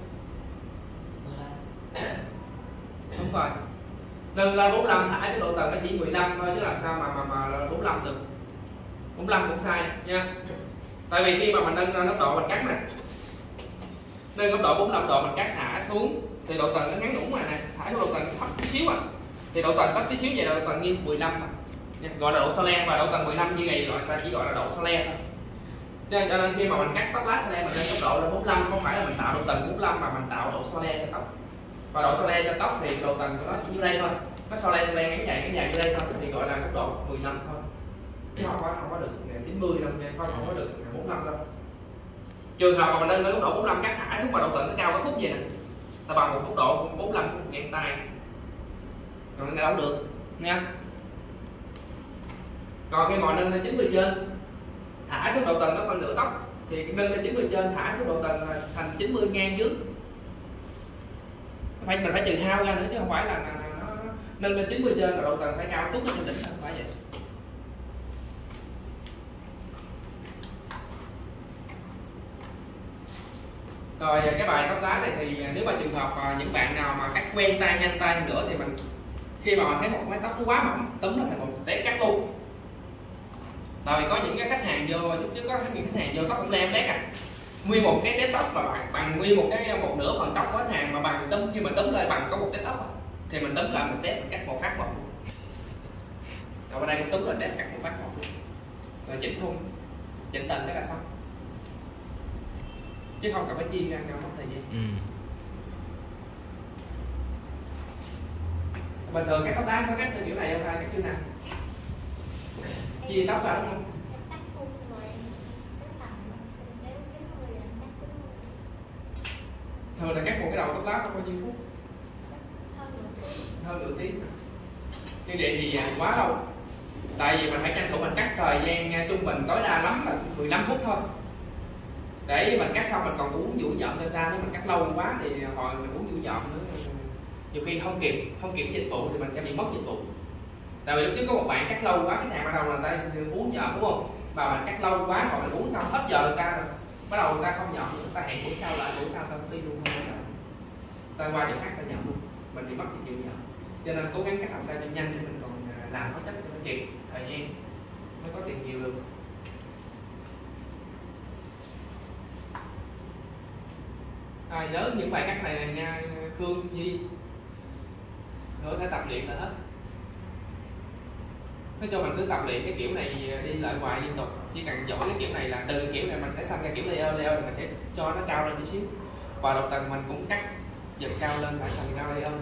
Đúng rồi. Nâng lên 45 thả xuống độ tầng nó chỉ 15 thôi chứ làm sao mà 45 được. 45 cũng sai nha. Tại vì khi mà mình nâng lên góc độ mình cắt nè, nâng góc độ 45 độ mình cắt thả xuống thì độ tầng nó ngắn ngủn rồi nè, thả xuống độ tầng thấp chút xíu thì độ tầng thấp chút xíu vậy là độ tầng như 15 gọi là độ so le, và độ tầng 15 như vậy gọi ta chỉ gọi là độ so le thôi. Cho nên khi mà mình cắt tóc lá Soleil mình lên tốc độ lên 45, không phải là mình tạo độ tầng 45 mà mình tạo độ Soleil cho tóc. Và độ Soleil cho tóc thì độ tầng của nó chỉ như đây thôi, nó Soleil ngắn dài như đây thôi, thì gọi là tốc độ 15 thôi, chứ không có được 90 đâu nha, không có được 45 đâu. Trường hợp mà mình lên với tốc độ 45 cắt thả xuống mà độ tầng nó cao cái khúc vậy nè, là bằng một tốc độ 45 ngang tay, còn nó đâu được nha. Còn khi mà nâng lên 90 trên thả xuống độ tầng nó phân nửa tóc thì nâng lên 90 trên thả xuống độ tầng thành 90 ngang trước, mình phải trừ hao ra nữa chứ không phải là nó nâng lên 90 trên là độ tầng phải cao tút ở trên đỉnh, không phải vậy. Rồi cái bài tóc lá này thì nếu mà trường hợp những bạn nào mà cắt quen tay nhanh tay hơn nữa thì mình khi mà mình thấy một mái tóc nó quá mỏng túm nó thành một tép cắt luôn. Tại vì có những cái khách hàng vô lúc trước có những khách hàng vô tóc cũng lem lét nguyên một cái tép tóc mà bằng nguyên một nửa phần tóc của khách hàng mà bằng túm, khi mà túm lại bằng có một tép tóc thì mình túm lại một tép mình cắt một phát một. Rồi ở đây cũng túm lại tép cắt một phát một luôn. Rồi chỉnh khung, chỉnh tầng cái là xong, chứ không cần phải chia ra nhau mất thời gian. Bình thường các tóc lá có cắt theo kiểu này không ta, cắt kiểu nào? Chia tóc ra đúng không? Thường là cắt một cái đầu tóc lá trong bao nhiêu phút? Hơn nửa tiếng. Như vậy thì quá lâu. Tại vì mình phải tranh thủ mình cắt thời gian trung bình tối đa lắm là 15 phút thôi. Để mình cắt xong mình còn uống vũ nhộm cho ta, nếu mình cắt lâu quá thì hồi mình uống vũ nhộm nữa, nhiều khi không kịp dịch vụ thì mình sẽ bị mất dịch vụ. Tại vì lúc trước có một bạn cắt lâu quá, khách hàng bắt đầu là người ta uống nhộm đúng không, mà mình cắt lâu quá rồi mình uống xong hết giờ người ta rồi, bắt đầu người ta không nhộm nữa, người ta hẹn buổi sau lại, buổi sau ta đi luôn, ta qua chỗ khác ta nhộm luôn, mình bị mất dịch vụ nhộm. Cho nên cố gắng cắt làm sao cho nhanh thì mình còn làm hết chất cho nó kịp thời gian mới có tiền nhiều được. Nhớ những bài cắt này là nha Khương Nhi, rồi phải tập luyện là hết. Nói cho mình cứ tập luyện cái kiểu này đi lại hoài liên tục, chỉ cần giỏi cái kiểu này là từ kiểu này mình sẽ xanh ra kiểu layer thì mình sẽ cho nó cao lên tí xíu, và độ tầng mình cũng cắt giật cao lên lại thành cao layer.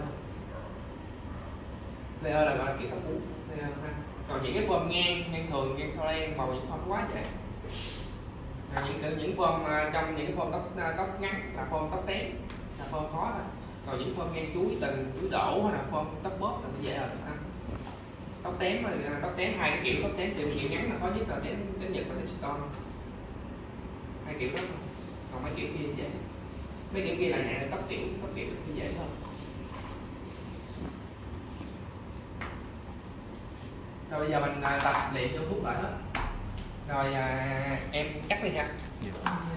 Layer là gọi là kiểu tóc uống. Còn những cái form ngang thường, ngang Soleil màu những form quá dễ. Những form trong những cái form tóc ngắn là form tóc tém là form khó thôi. Còn những form ngang chuối tầng, chuối đổ hay là form tóc bóp là nó dễ rồi. Tóc tém hai cái kiểu tóc tém, kiểu ngắn là khó nhất là tém Nhật và tém Stone, hai kiểu đó. Còn mấy kiểu kia dễ, mấy kiểu kia là nhẹ, tóc kiểu sẽ dễ hơn. Rồi bây giờ mình tập luyện cho thuốc lại hết. Rồi em cắt đi ha.